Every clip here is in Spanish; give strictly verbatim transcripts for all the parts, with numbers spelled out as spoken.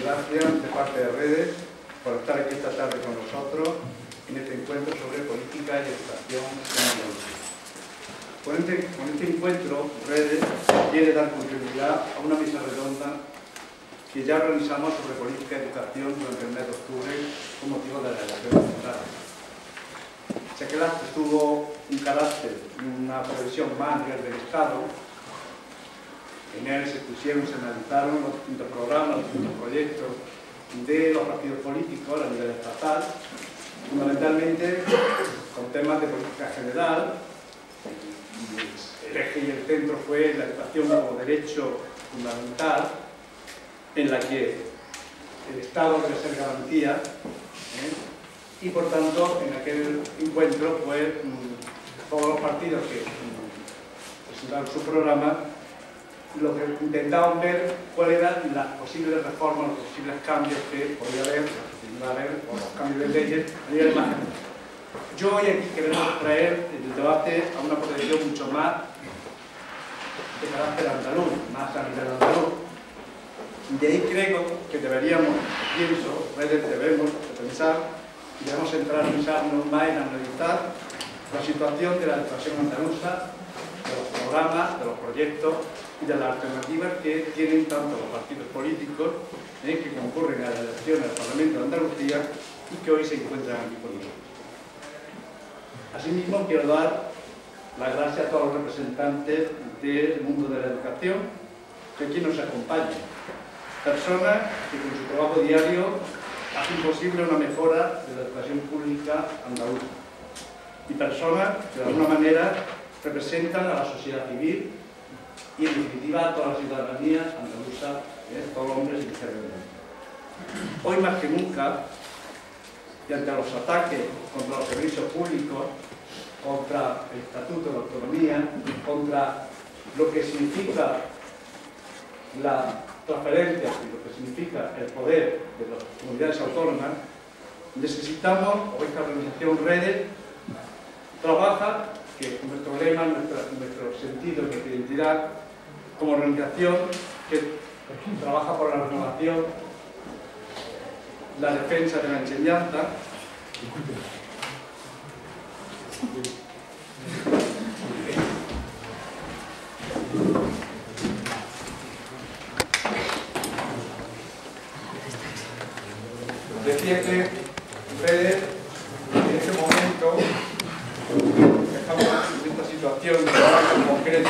gracias de parte de Redes por estar aquí esta tarde con nosotros en este encuentro sobre política y educación en Andalucía. Con este, con este encuentro, Redes quiere dar continuidad a una mesa redonda que ya realizamos sobre política y educación durante el mes de octubre con motivo de la elección central. Ya que el acto tuvo un carácter, una previsión más a nivel del Estado. En él se pusieron, se analizaron los distintos programas, los distintos proyectos de los partidos políticos a nivel estatal, fundamentalmente con temas de política general. El eje y el centro fue la educación como derecho fundamental, en la que el Estado debe ser garantía, ¿eh? Y por tanto, en aquel encuentro, pues, todos los partidos que presentaron su programa, lo que intentaban ver cuáles eran las posibles reformas, los posibles cambios que podía haber, haber o los cambios de leyes a nivel más general. Yo hoy aquí queremos traer el debate a una posición mucho más de carácter andaluz, más a nivel andaluz. De ahí creo que deberíamos, pienso, Redes debemos de pensar, y debemos centrarnos más en analizar la situación de la educación andaluza, de los programas, de los proyectos y de las alternativas que tienen tanto los partidos políticos eh, que concurren a las elecciones al Parlamento de Andalucía y que hoy se encuentran aquí con nosotros. Asimismo, quiero dar las gracias a todos los representantes del mundo de la educación que aquí nos acompañan. Personas que con su trabajo diario hacen posible una mejora de la educación pública andaluza. Y personas que de alguna manera representan a la sociedad civil y en definitiva a toda la ciudadanía andaluza, ¿eh? Todos los hombres y mujeres del mundo. Hoy más que nunca, y ante los ataques contra los servicios públicos, contra el Estatuto de Autonomía, contra lo que significa la transferencia y lo que significa el poder de las comunidades autónomas, necesitamos, o esta organización Redes, trabaja, que nuestro lema, nuestro, nuestro sentido, nuestra identidad, como organización que trabaja por la renovación, la defensa de la enseñanza, decía que Redes en este momento estamos en esta situación en concreto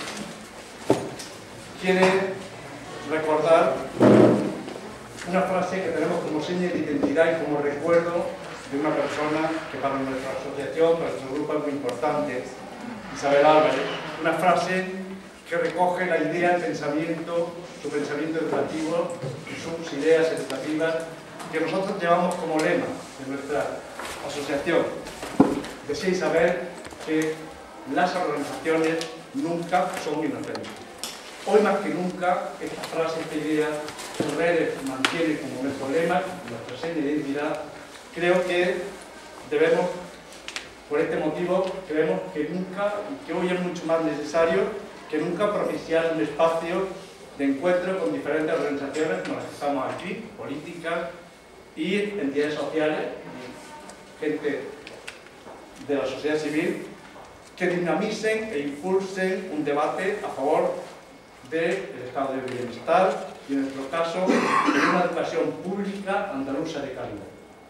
quiere recordar una frase que tenemos como seña de identidad y como recuerdo de una persona que para nuestra asociación, para nuestro grupo es muy importante, Isabel Álvarez, una frase que recoge la idea, el pensamiento, su pensamiento educativo, sus ideas educativas, que nosotros llevamos como lema de nuestra asociación. Decía Isabel que las organizaciones nunca son inocentes. Hoy más que nunca, esta frase, esta idea, que Redes mantiene como nuestro lema, nuestra seña de identidad, creo que debemos, por este motivo, creemos que nunca, y que hoy es mucho más necesario que nunca propiciar un espacio de encuentro con diferentes organizaciones como las que estamos aquí, políticas y entidades sociales, y gente de la sociedad civil, que dinamicen e impulsen un debate a favor del estado de bienestar y, en nuestro caso, de una educación pública andaluza de calidad.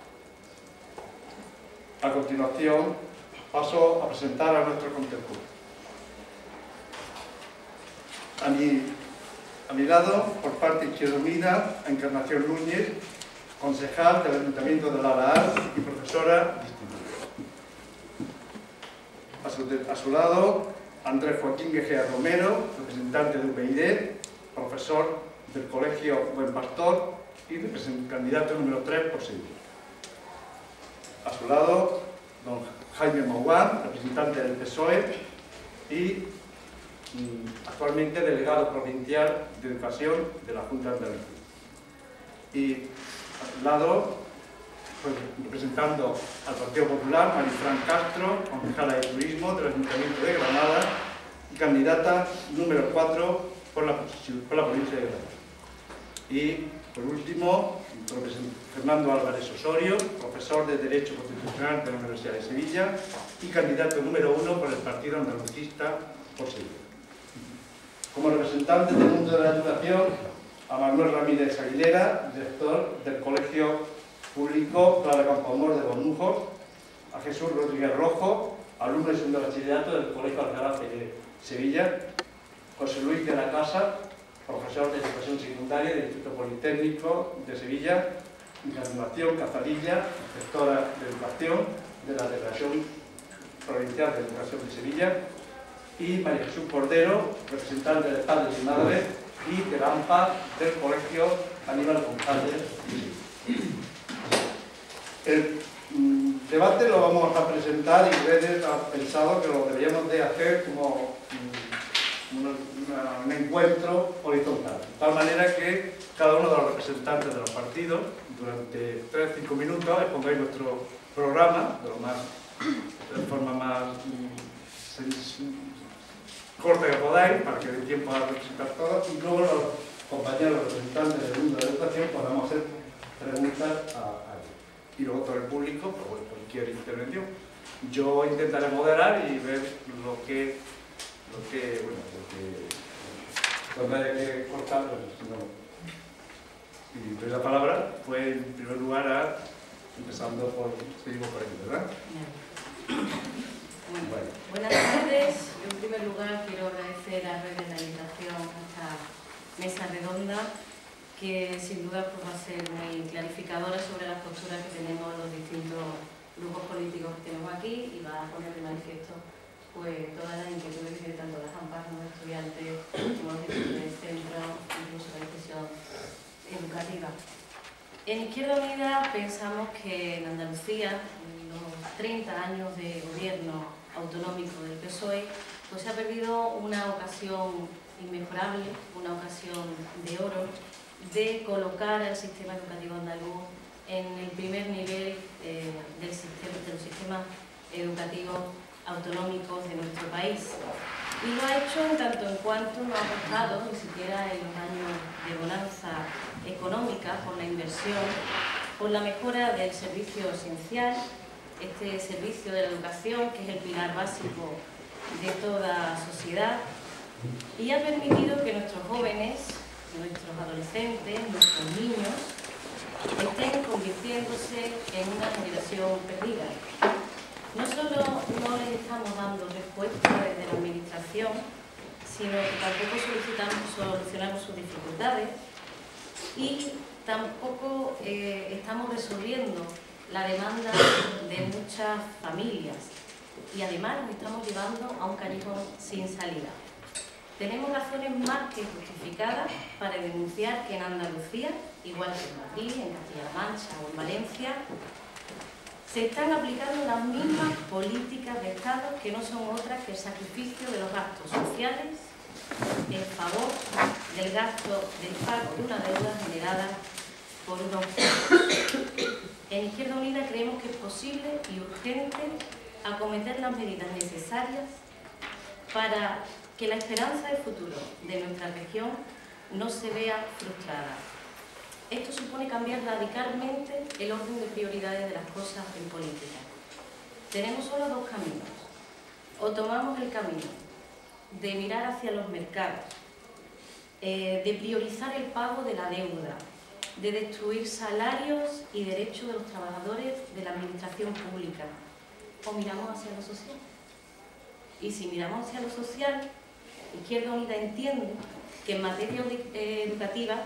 A continuación, paso a presentar a nuestro contertulio. A mi, a mi lado, por parte izquierda unida, a Encarnación Núñez, concejal del Ayuntamiento de Lalaar y profesora distinguida. A su, a su lado, Andrés Joaquín Gejea Romero, representante de U P YD, profesor del Colegio Buen Pastor y candidato número tres por Sevilla. A su lado, don Jaime Mouán, representante del P S O E y mm, actualmente delegado provincial de Educación de la Junta de Andalucía. Y a su lado, pues, representando al Partido Popular, Marifran Castro, concejala de Turismo del Ayuntamiento de Granada y candidata número cuatro por la, por la provincia de Granada. Y Por último, Fernando Álvarez Osorio, profesor de Derecho Constitucional de la Universidad de Sevilla y candidato número uno por el Partido Andalucista por Sevilla. Como representante del mundo de la educación, a Manuel Ramírez Aguilera, director del Colegio Público Clara Campoamor de Bormujos, a Jesús Rodríguez Rojo, alumno de segundo bachillerato del Colegio Alcalá de Sevilla, José Luis de la Casa, profesor de educación secundaria del Instituto Politécnico de Sevilla, y Nación Cazadilla, inspectora de educación de la Delegación Provincial de Educación de Sevilla, y María Jesús Cordero, representante de Padres y Madres, y de la AMPA del Colegio Aníbal González. El mm, debate lo vamos a presentar y Redes ha pensado que lo deberíamos de hacer como mm, un, una, un encuentro horizontal, de tal manera que cada uno de los representantes de los partidos durante tres a cinco minutos expongáis vuestro programa de, lo más, de forma más mm, corta que podáis, para que dé tiempo a representar todos, y luego los compañeros representantes del mundo de la educación podamos hacer preguntas a, a ellos. Y luego todo el público, pues bueno, cualquier intervención. Yo intentaré moderar y ver lo que, lo que, bueno, lo que, donde haya que cortar, pues si no. Y doy la palabra, pues en primer lugar a, empezando por, seguimos por aquí, ¿verdad? Bueno, bueno. Buenas tardes. Yo en primer lugar quiero agradecer a Redes la invitación a esta mesa redonda, que sin duda pues, va a ser muy clarificadora sobre las posturas que tenemos los distintos grupos políticos que tenemos aquí y va a poner de manifiesto pues, todas las inquietudes que tienen tanto las AMPAs como los estudiantes, como los diferentes centros, incluso la decisión educativa. En Izquierda Unida pensamos que en Andalucía, en los treinta años de gobierno autonómico del P S O E, pues se ha perdido una ocasión inmejorable, una ocasión de oro, de colocar al sistema educativo andaluz en el primer nivel eh, del sistema, de los sistemas educativos autonómicos de nuestro país. Y lo ha hecho en tanto en cuanto no ha costado, ni siquiera en los años de bonanza económica, por la inversión, por la mejora del servicio esencial, este servicio de la educación, que es el pilar básico de toda sociedad, y ha permitido que nuestros jóvenes, nuestros adolescentes, nuestros niños, estén convirtiéndose en una generación perdida. No solo no les estamos dando respuesta desde la administración, sino que tampoco solicitamos, solucionamos sus dificultades y tampoco eh, estamos resolviendo la demanda de muchas familias y además nos estamos llevando a un callejón sin salida. Tenemos razones más que justificadas para denunciar que en Andalucía, igual que en Madrid, en Castilla-La Mancha o en Valencia, se están aplicando las mismas políticas de Estado que no son otras que el sacrificio de los gastos sociales en favor del gasto del pago de una deuda generada por unos pocos. En Izquierda Unida creemos que es posible y urgente acometer las medidas necesarias para que la esperanza de futuro de nuestra región no se vea frustrada. Esto supone cambiar radicalmente el orden de prioridades de las cosas en política. Tenemos solo dos caminos. O tomamos el camino de mirar hacia los mercados, eh, de priorizar el pago de la deuda, de destruir salarios y derechos de los trabajadores de la administración pública, o miramos hacia lo social. Y si miramos hacia lo social, Izquierda Unida entiende que en materia eh, educativa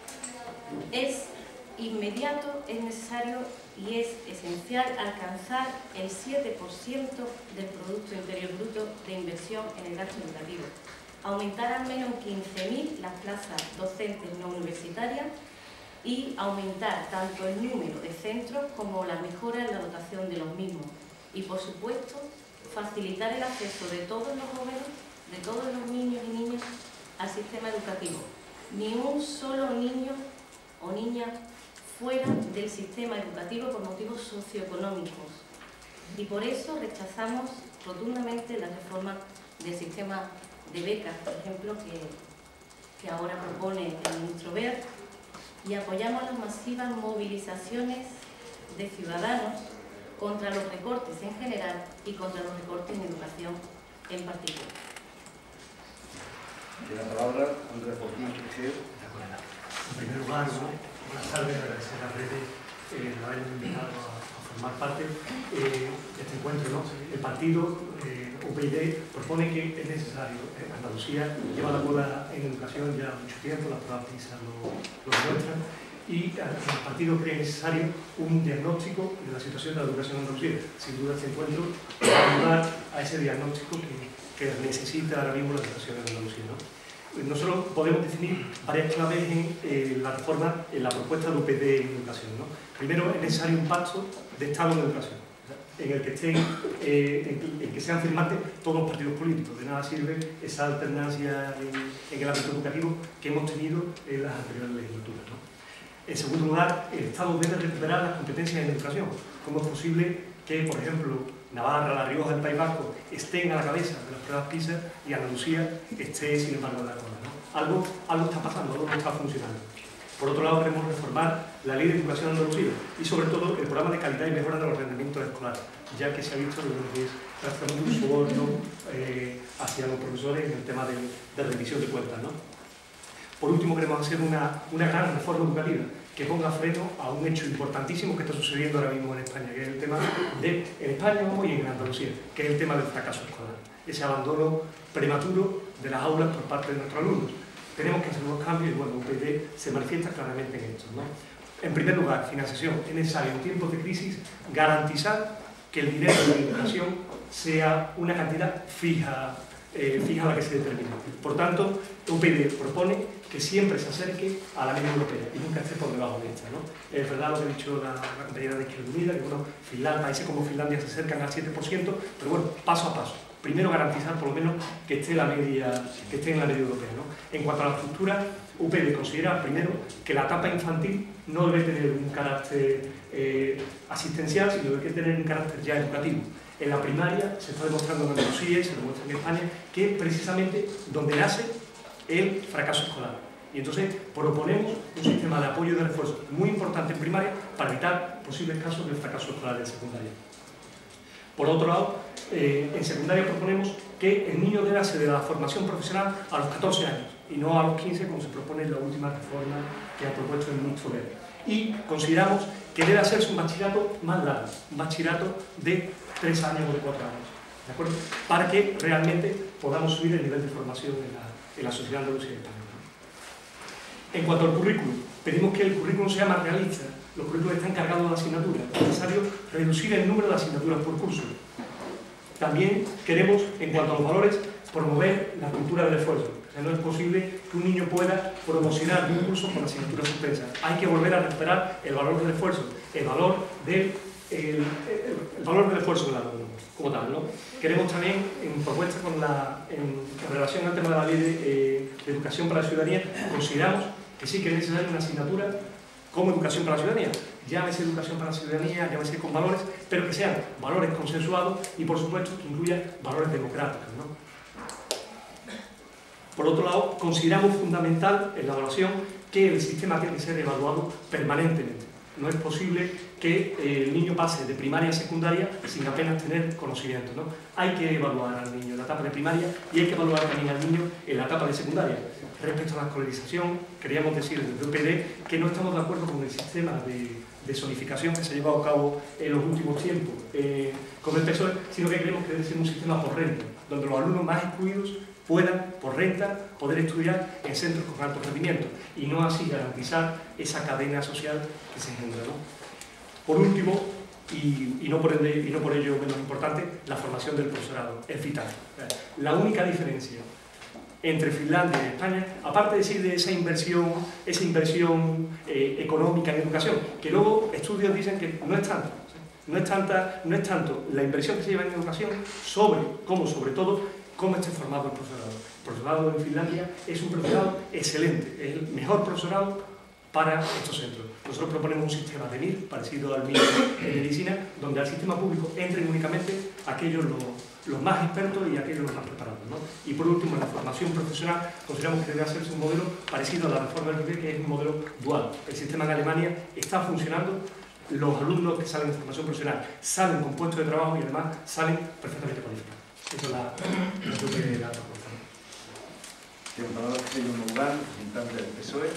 es inmediato, es necesario y es esencial alcanzar el siete por ciento del Producto Interior Bruto de inversión en el gasto educativo, aumentar al menos quince mil las plazas docentes no universitarias y aumentar tanto el número de centros como la mejora en la dotación de los mismos y, por supuesto, facilitar el acceso de todos los jóvenes, de todos los niños y niñas al sistema educativo. Ni un solo niño o niña fuera del sistema educativo por motivos socioeconómicos. Y por eso rechazamos rotundamente la reforma del sistema de becas, por ejemplo, que, que ahora propone el ministro Wert, y apoyamos las masivas movilizaciones de ciudadanos contra los recortes en general y contra los recortes en educación en particular. Tiene la palabra Andrés Joaquín Teixeira. En primer lugar, buenas tardes, agradecer a Rede eh, el haberme invitado a, a formar parte eh, de este encuentro, ¿no? El partido eh, U P YD propone que es necesario, eh, Andalucía lleva la cola en educación ya mucho tiempo, las pruebas PISA lo, lo demuestran, y el partido cree necesario un diagnóstico de la situación de la educación en Andalucía. Sin duda este encuentro va a ayudar a ese diagnóstico que, que necesita ahora mismo la educación en Andalucía, ¿no? Nosotros podemos definir varias claves en eh, la reforma, en la propuesta de U P D en educación, ¿no? Primero, es necesario un pacto de Estado en educación, en el que estén, eh, en, en que sean firmantes todos los partidos políticos. De nada sirve esa alternancia en, en el ámbito educativo que hemos tenido en las anteriores legislaturas, ¿no? En segundo lugar, el Estado debe recuperar las competencias en educación. ¿Cómo es posible que, por ejemplo, Navarra, La Rioja, el País Vasco estén a la cabeza de las pruebas PISA y Andalucía esté, sin embargo, en la cola, ¿no? Algo, algo está pasando, algo no está funcionando. Por otro lado, queremos reformar la Ley de Educación Andalucía y, sobre todo, el programa de calidad y mejora de los rendimientos escolares, ya que se ha visto que es prácticamente un soborno eh, hacia los profesores en el tema de, de rendición de cuentas, ¿no? Por último, queremos hacer una, una gran reforma educativa que ponga freno a un hecho importantísimo que está sucediendo ahora mismo en España, que es el tema de, en España y en Andalucía, que es el tema del fracaso escolar, ese abandono prematuro de las aulas por parte de nuestros alumnos. Tenemos que hacer unos cambios y, bueno, U P D se manifiesta claramente en esto, ¿no? En primer lugar, financiación. Es necesario en tiempos de crisis garantizar que el dinero de la educación sea una cantidad fija, eh, fija a la que se determine. Por tanto, U P D propone que siempre se acerque a la media europea y nunca esté por debajo de esta, ¿no? Es verdad lo que ha dicho la, la compañera de Izquierda Unida, que bueno, Finlandia, países como Finlandia se acercan al siete por ciento, pero bueno, paso a paso. Primero garantizar por lo menos que esté, la media, que esté en la media europea, ¿no? En cuanto a la estructura, U P D considera primero que la etapa infantil no debe tener un carácter eh, asistencial, sino debe tener un carácter ya educativo. En la primaria se está demostrando en Andalucía y se demuestra en España que es precisamente donde nace el fracaso escolar. Y entonces proponemos un sistema de apoyo y de refuerzo muy importante en primaria para evitar posibles casos de fracaso escolar en secundaria. Por otro lado, eh, en secundaria proponemos que el niño debe acceder a la formación profesional a los catorce años y no a los quince, como se propone en la última reforma que ha propuesto el ministro Wert. Y consideramos que debe hacerse un bachillerato más largo, un bachillerato de tres años o de cuatro años, ¿de acuerdo? Para que realmente podamos subir el nivel de formación en la, en la sociedad andaluza y española. En cuanto al currículum, pedimos que el currículum sea más realista. Los currículos están cargados de asignaturas. Es necesario reducir el número de asignaturas por curso. También queremos, en cuanto a los valores, promover la cultura del esfuerzo. O sea, no es posible que un niño pueda promocionar de un curso con asignaturas suspensas. Hay que volver a recuperar el valor del esfuerzo, el valor del, el, el, el valor del esfuerzo del alumno, como tal, ¿no? Queremos también, en propuesta con la, en, en relación al tema de la ley de, eh, de educación para la ciudadanía, consideramos que sí que es necesaria una asignatura como educación para la ciudadanía. Llámese educación para la ciudadanía, llámese con valores, pero que sean valores consensuados y, por supuesto, que incluya valores democráticos, ¿no? Por otro lado, consideramos fundamental en la evaluación que el sistema tiene que ser evaluado permanentemente. No es posible que el niño pase de primaria a secundaria sin apenas tener conocimiento, ¿no? Hay que evaluar al niño en la etapa de primaria y hay que evaluar también al niño en la etapa de secundaria. Respecto a la escolarización, queríamos decir desde U P D que no estamos de acuerdo con el sistema de, de zonificación que se ha llevado a cabo en los últimos tiempos eh, con el P S O E, sino que creemos que debe ser un sistema por renta, donde los alumnos más excluidos puedan, por renta, poder estudiar en centros con alto rendimiento y no así garantizar esa cadena social que se engendra, ¿no? Por último, y, y, no por el, y no por ello menos importante, la formación del profesorado es vital. La única diferencia entre Finlandia y España, aparte de decir de esa inversión, esa inversión eh, económica en educación, que luego estudios dicen que no es tanto, no es, tanta, no es tanto la inversión que se lleva en educación sobre, como sobre todo, cómo esté formado el profesorado. El profesorado en Finlandia es un profesorado excelente, es el mejor profesorado para estos centros. Nosotros proponemos un sistema de M I R, parecido al M I R en medicina, donde al sistema público entren únicamente aquellos los, los más expertos y aquellos los más preparados, ¿no? Y por último, la formación profesional, consideramos que debe hacerse un modelo parecido a la reforma del I B E, que es un modelo dual. El sistema en Alemania está funcionando, los alumnos que salen de formación profesional salen con puestos de trabajo y además salen perfectamente cualificados. Eso es la, la que la propuesta. En palabras de Señor Mourán, representante del P S O E.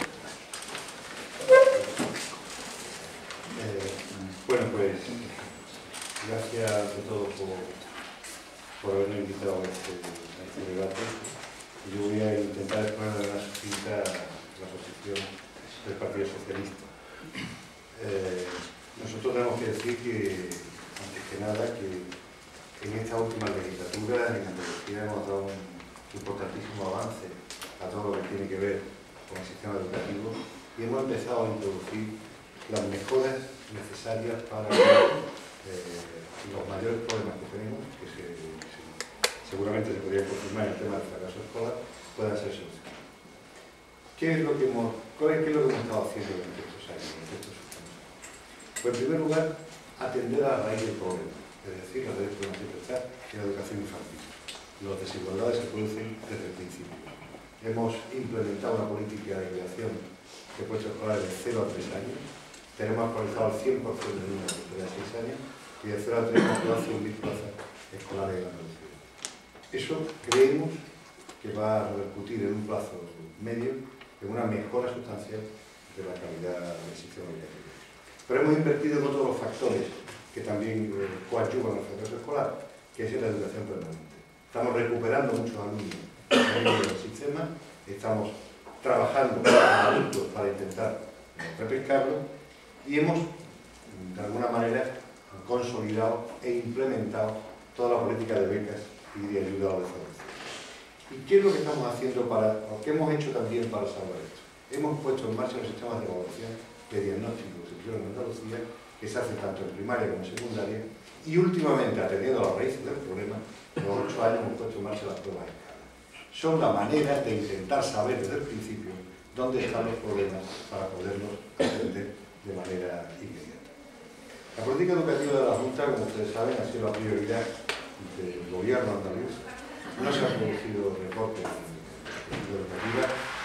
Eh, bueno, pues gracias a todos por, por haberme invitado a este, a este debate. Yo voy a intentar exponer de manera sucinta la posición del Partido Socialista. Eh, nosotros tenemos que decir que, antes que nada, que en esta última legislatura en Andalucía hemos dado un importantísimo avance a todo lo que tiene que ver con el sistema educativo y hemos empezado a introducir las mejoras necesarias para que eh, los mayores problemas que tenemos, que se, se, seguramente se podrían confirmar en el tema del fracaso escolar, puedan ser solucionados. ¿Qué es lo que hemos, qué es lo que hemos estado haciendo durante estos años, durante estos últimos años? Pues en primer lugar, atender a la raíz del problema, es decir, los derechos de libertad y la educación infantil. Las desigualdades se producen desde el principio. Hemos implementado una política de educación de puestos escolares de cero a tres años. Tenemos actualizado el cien por cien de niños de seis años y de cero a tres hemos creado cien mil plazas escolares en Andalucía. Eso creemos que va a repercutir en un plazo medio en una mejora sustancial de la calidad del sistema educativo. Pero hemos invertido en otros factores que también eh, coadyuvan al fracaso escolar, que es en la educación permanente. Estamos recuperando muchos alumnos del sistema, estamos trabajando con adultos para intentar repescarlo y hemos, de alguna manera, consolidado e implementado toda la política de becas y de ayuda a la desarrollo. ¿Y qué es lo que estamos haciendo para, o qué hemos hecho también para salvar esto? Hemos puesto en marcha los sistemas de evaluación de diagnóstico de sección en Andalucía, que se hace tanto en primaria como en secundaria, y últimamente, atendiendo a las raíces del problema, en los ocho años hemos puesto en marcha las pruebas de escala. Son la manera de intentar saber desde el principio dónde están los problemas para poderlos atender de manera inmediata. La política educativa de la Junta, como ustedes saben, ha sido la prioridad del gobierno andaluz. No se han producido recortes en la política educativa.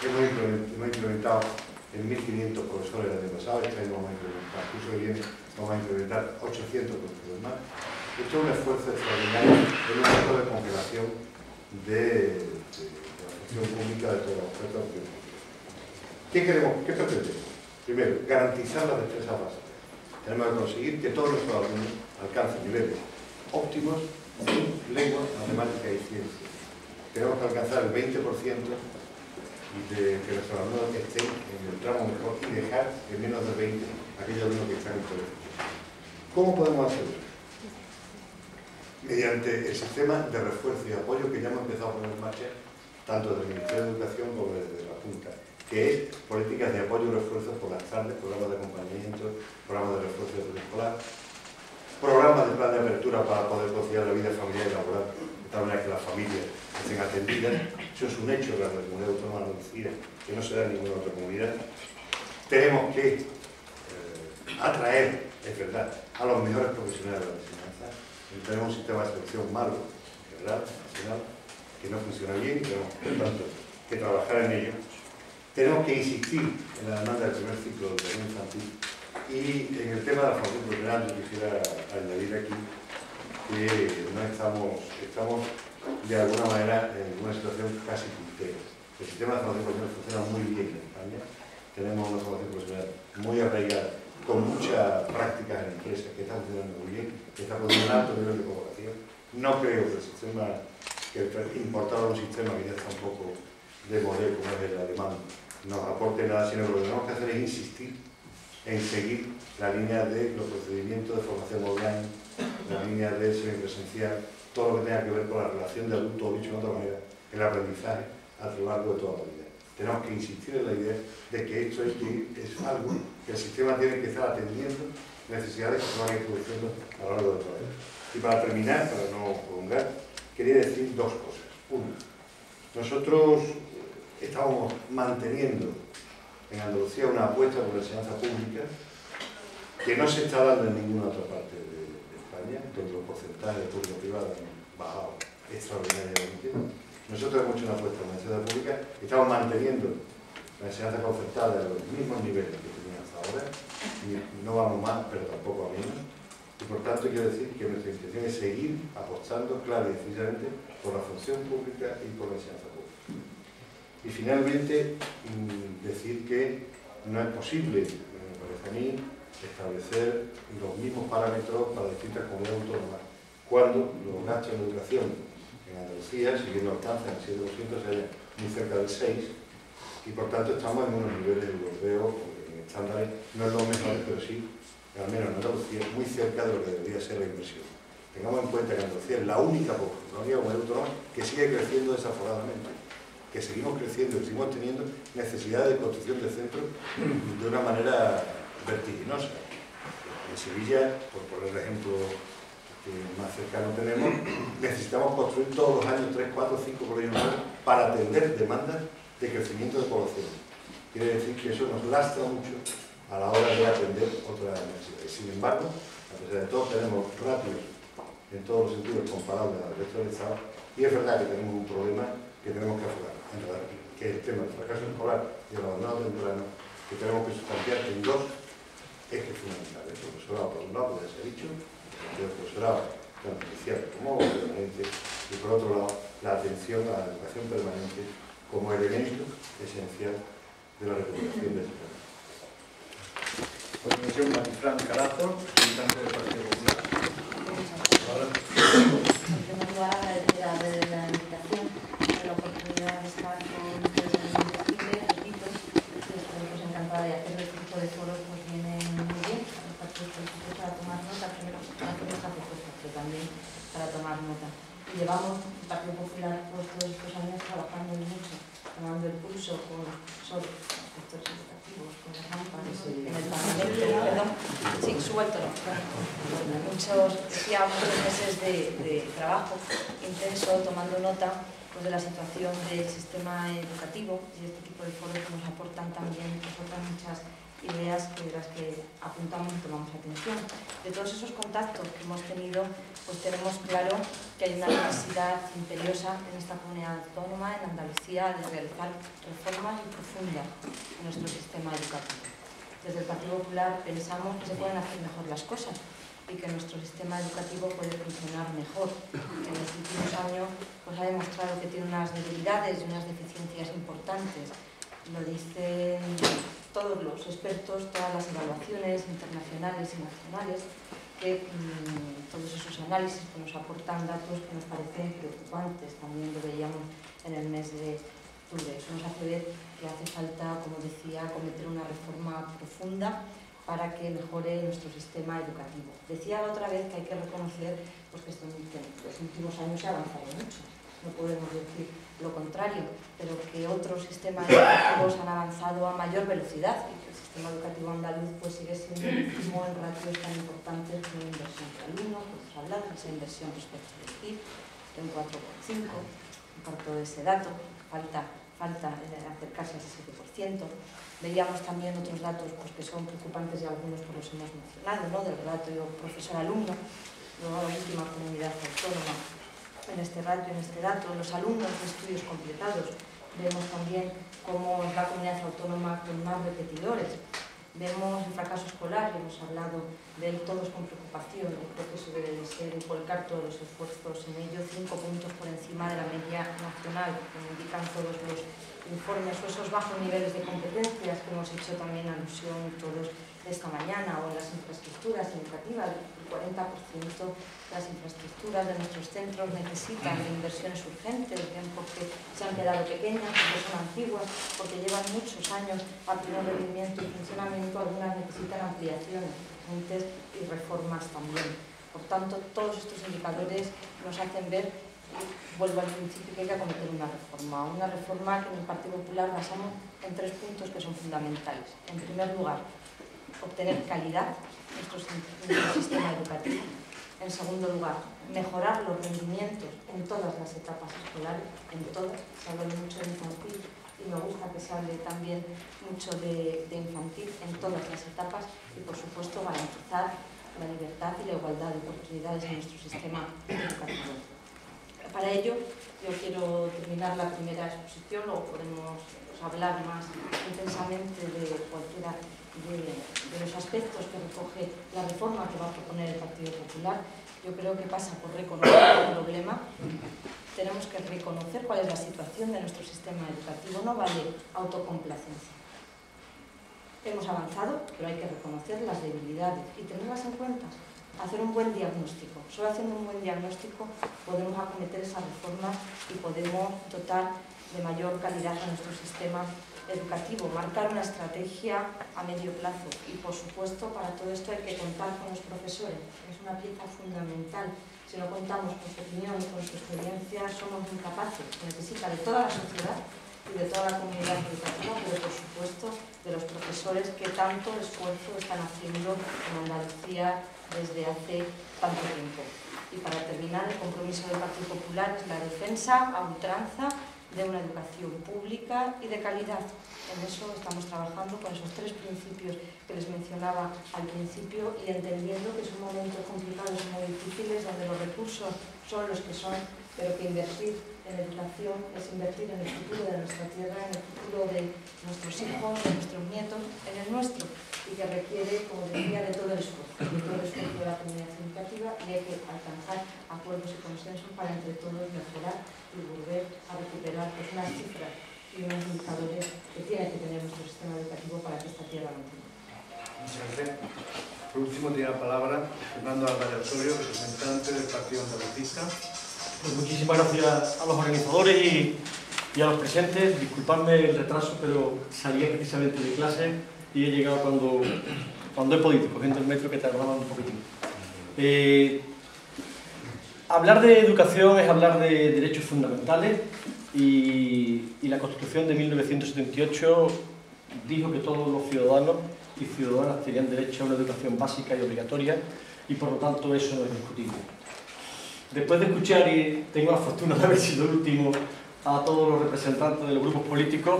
Hemos implementado en mil quinientos profesores el año pasado, este año vamos a implementar, el curso que viene vamos a implementar ochocientos profesores más. Esto es un esfuerzo extraordinario en un proceso de congelación de, de, de la función pública de todas las ofertas de la pública. ¿Qué queremos? ¿Qué pretendemos? Primero, garantizar las destrezas básicas. Tenemos que conseguir que todos nuestros alumnos alcancen niveles óptimos en lengua, matemática y ciencia. Tenemos que alcanzar el veinte por ciento de que nuestros alumnos estén en el tramo mejor y dejar en menos de veinte aquellos alumnos que están en colegio. ¿Cómo podemos hacerlo? Mediante el sistema de refuerzo y apoyo que ya hemos empezado a poner en marcha tanto desde el Ministerio de Educación como desde la Junta, que es políticas de apoyo y refuerzo por las tardes, programas de acompañamiento, programas de refuerzo de escolar, programas de plan de apertura para poder conciliar la vida familiar y laboral, de tal manera que las familias estén atendidas. Eso es un hecho de la Comunidad Autónoma de Andalucía, que no se da en ninguna otra comunidad. Tenemos que eh, atraer, es verdad, a los mejores profesionales de la enseñanza. Tenemos un sistema de selección malo, en general, nacional, que no funciona bien, y tenemos, por tanto, que trabajar en ello. Tenemos que insistir en la demanda del primer ciclo de educación infantil y en el tema de la formación profesional. Yo quisiera añadir aquí que no estamos, estamos de alguna manera en una situación casi puntera. El sistema de formación profesional funciona muy bien en España. Tenemos una formación profesional muy arraigada, con muchas prácticas en empresas, que está funcionando muy bien, que está poniendo un alto nivel de colaboración. No creo que el sistema, que importar un sistema que ya está un poco de modelo como es el alemán, nos aporte nada, sino que lo que tenemos que hacer es insistir en seguir la línea de los procedimientos de formación online, la línea de semipresencial, todo lo que tenga que ver con la relación de adulto, o dicho de otra manera, el aprendizaje a lo largo de toda la vida. Tenemos que insistir en la idea de que esto es, que es algo que el sistema tiene que estar atendiendo necesidades que se van a ir produciendo a lo largo de toda la vida. Y para terminar, para no prolongar, quería decir dos cosas. Una, nosotros estamos manteniendo en Andalucía una apuesta por la enseñanza pública que no se está dando en ninguna otra parte de, de España, donde los porcentajes de público-privado bajado extraordinariamente. Nosotros hemos hecho una apuesta en la enseñanza pública, estamos manteniendo la enseñanza concertada en los mismos niveles que tenían hasta ahora, y no vamos más, pero tampoco a menos. Y por tanto quiero decir que nuestra intención es seguir apostando claro y decididamente por la función pública y por la enseñanza pública. Y finalmente, decir que no es posible, me parece a mí, establecer los mismos parámetros para distintas comunidades autónomas cuando los gastos en educación en Andalucía, si bien no alcanzan el siete por ciento, se hallan muy cerca del seis por ciento, y por tanto estamos en unos niveles europeos, en estándares, no es lo mejor, pero sí, al menos en Andalucía, muy cerca de lo que debería ser la inversión. Tengamos en cuenta que Andalucía es la única, la única comunidad autónoma que sigue creciendo desaforadamente, que seguimos creciendo, que seguimos teniendo necesidad de construcción de centros de una manera vertiginosa. En Sevilla, por poner el ejemplo que más cercano tenemos, necesitamos construir todos los años tres, cuatro, cinco colegios nuevos para atender demandas de crecimiento de población. Quiere decir que eso nos lastra mucho a la hora de atender otras necesidades. Sin embargo, a pesar de todo, tenemos ratios en todos los sentidos comparables al resto del Estado, y es verdad que tenemos un problema que tenemos que afrontar, que es el tema del fracaso escolar y el abandono temprano, que tenemos que sustanciar en dos ejes fundamentales: el profesorado, por un lado, ya se ha dicho, el profesorado tanto inicial como permanente, y por otro lado, la atención a la educación permanente como elemento esencial de la recuperación del sistema. Continuación, Marifran Carazo, representante del Partido Popular. En primer lugar, agradecer a Red de la invitación, la oportunidad de estar con ustedes en el desfile, repito, estoy pues encantada de hacer este tipo de foros, pues viene muy bien para estar dispuestos a tomar nota, primero para hacer nuestra propuesta, pero también para tomar nota. Y llevamos el Partido Popular pues, todos estos años trabajando mucho, tomando el pulso con sobre sectores educativos, con las rampas, en el Parlamento, perdón, sí, suelto no, muchos, decía, muchos meses de, de trabajo intenso, tomando nota pues, de la situación del sistema educativo, y este tipo de foros nos aportan también, nos aportan muchas ideas que, de las que apuntamos y tomamos atención. De todos esos contactos que hemos tenido, pues tenemos claro que hay una necesidad imperiosa en esta comunidad autónoma, en Andalucía, de realizar reformas profundas en nuestro sistema educativo. Desde el Partido Popular pensamos que se pueden hacer mejor las cosas y que nuestro sistema educativo puede funcionar mejor. En los últimos años pues, ha demostrado que tiene unas debilidades y unas deficiencias importantes. Lo dicen todos los expertos, todas las evaluaciones internacionales y nacionales, que mmm, todos esos análisis que nos aportan datos que nos parecen preocupantes. También lo veíamos en el mes de octubre. Eso nos hace ver que hace falta, como decía, cometer una reforma profunda para que mejore nuestro sistema educativo. Decía otra vez que hay que reconocer pues, que en los últimos años se ha avanzado mucho. No podemos decir lo contrario, pero que otros sistemas educativos han avanzado a mayor velocidad y que el sistema educativo andaluz pues, sigue siendo el último en ratios tan importantes como inversión por alumno, pues hablar de esa inversión respecto al P I B, de un cuatro coma cinco, parto de ese dato, falta, falta acercarse a ese siete por ciento. Veíamos también otros datos pues, que son preocupantes y algunos pues, los hemos mencionado, ¿no? Del ratio profesor-alumno, luego la última comunidad autónoma en este ratio, en este dato, los alumnos de estudios completados. Vemos también cómo es la comunidad autónoma con más repetidores. Vemos el fracaso escolar, y hemos hablado de él todos con preocupación. Yo creo que eso debe ser volcar todos los esfuerzos en ello, cinco puntos por encima de la media nacional, como indican todos los informes, o esos bajos niveles de competencias que hemos hecho también alusión todos esta mañana, o en las infraestructuras educativas. El cuarenta por ciento de las infraestructuras de nuestros centros necesitan de inversiones urgentes, bien porque se han quedado pequeñas, porque son antiguas, porque llevan muchos años a pleno rendimiento y funcionamiento, algunas necesitan ampliaciones urgentes y reformas también. Por tanto, todos estos indicadores nos hacen ver, y vuelvo al principio, que hay que acometer una reforma, una reforma que en el Partido Popular basamos en tres puntos que son fundamentales. En primer lugar, obtener calidad en nuestro, nuestro sistema educativo. En segundo lugar, mejorar los rendimientos en todas las etapas escolares, en todas. Se habla mucho de infantil y me gusta que se hable también mucho de, de infantil en todas las etapas y, por supuesto, garantizar la libertad y la igualdad de oportunidades en nuestro sistema educativo. Para ello, yo quiero terminar la primera exposición, luego podemos pues, hablar más intensamente de cualquiera de, de los aspectos que recoge la reforma que va a proponer el Partido Popular. Yo creo que pasa por reconocer el problema. Tenemos que reconocer cuál es la situación de nuestro sistema educativo. No vale autocomplacencia. Hemos avanzado, pero hay que reconocer las debilidades y tenerlas en cuenta. Hacer un buen diagnóstico. Solo haciendo un buen diagnóstico podemos acometer esa reforma y podemos dotar de mayor calidad a nuestro sistema educativo, marcar una estrategia a medio plazo y, por supuesto, para todo esto hay que contar con los profesores. Es una pieza fundamental. Si no contamos con su opinión y con su experiencia, somos incapaces. Se necesita de toda la sociedad y de toda la comunidad educativa, pero por supuesto de los profesores que tanto esfuerzo están haciendo en Andalucía desde hace tanto tiempo. Y para terminar, el compromiso del Partido Popular es la defensa a ultranza de una educación pública y de calidad. En eso estamos trabajando con esos tres principios que les mencionaba al principio y entendiendo que son momentos complicados y muy difíciles donde los recursos son los que son, pero que invertir en educación es invertir en el futuro de nuestra tierra, en el futuro de nuestros hijos, de nuestros nietos, en el nuestro, y que requiere, como decía, de todo el esfuerzo, de todo el esfuerzo de la comunidad educativa, y hay que alcanzar acuerdos y consensos para entre todos mejorar y volver a recuperar pues, unas cifras y unos indicadores que tiene que tener nuestro sistema educativo para que esta tierra no tenga. Muchas gracias. Por último, tiene la palabra Fernando Álvarez Osorio, representante del Partido Andalucista. Pues muchísimas gracias a los organizadores y, y a los presentes. Disculpadme el retraso, pero salía precisamente de clase y he llegado cuando, cuando he podido, cogiendo el metro que tardaba un poquitín. Eh, hablar de educación es hablar de derechos fundamentales y, y la Constitución de mil novecientos setenta y ocho dijo que todos los ciudadanos y ciudadanas tenían derecho a una educación básica y obligatoria y por lo tanto eso no es discutible. Después de escuchar, y tengo la fortuna de haber sido el último, a todos los representantes de los grupos políticos,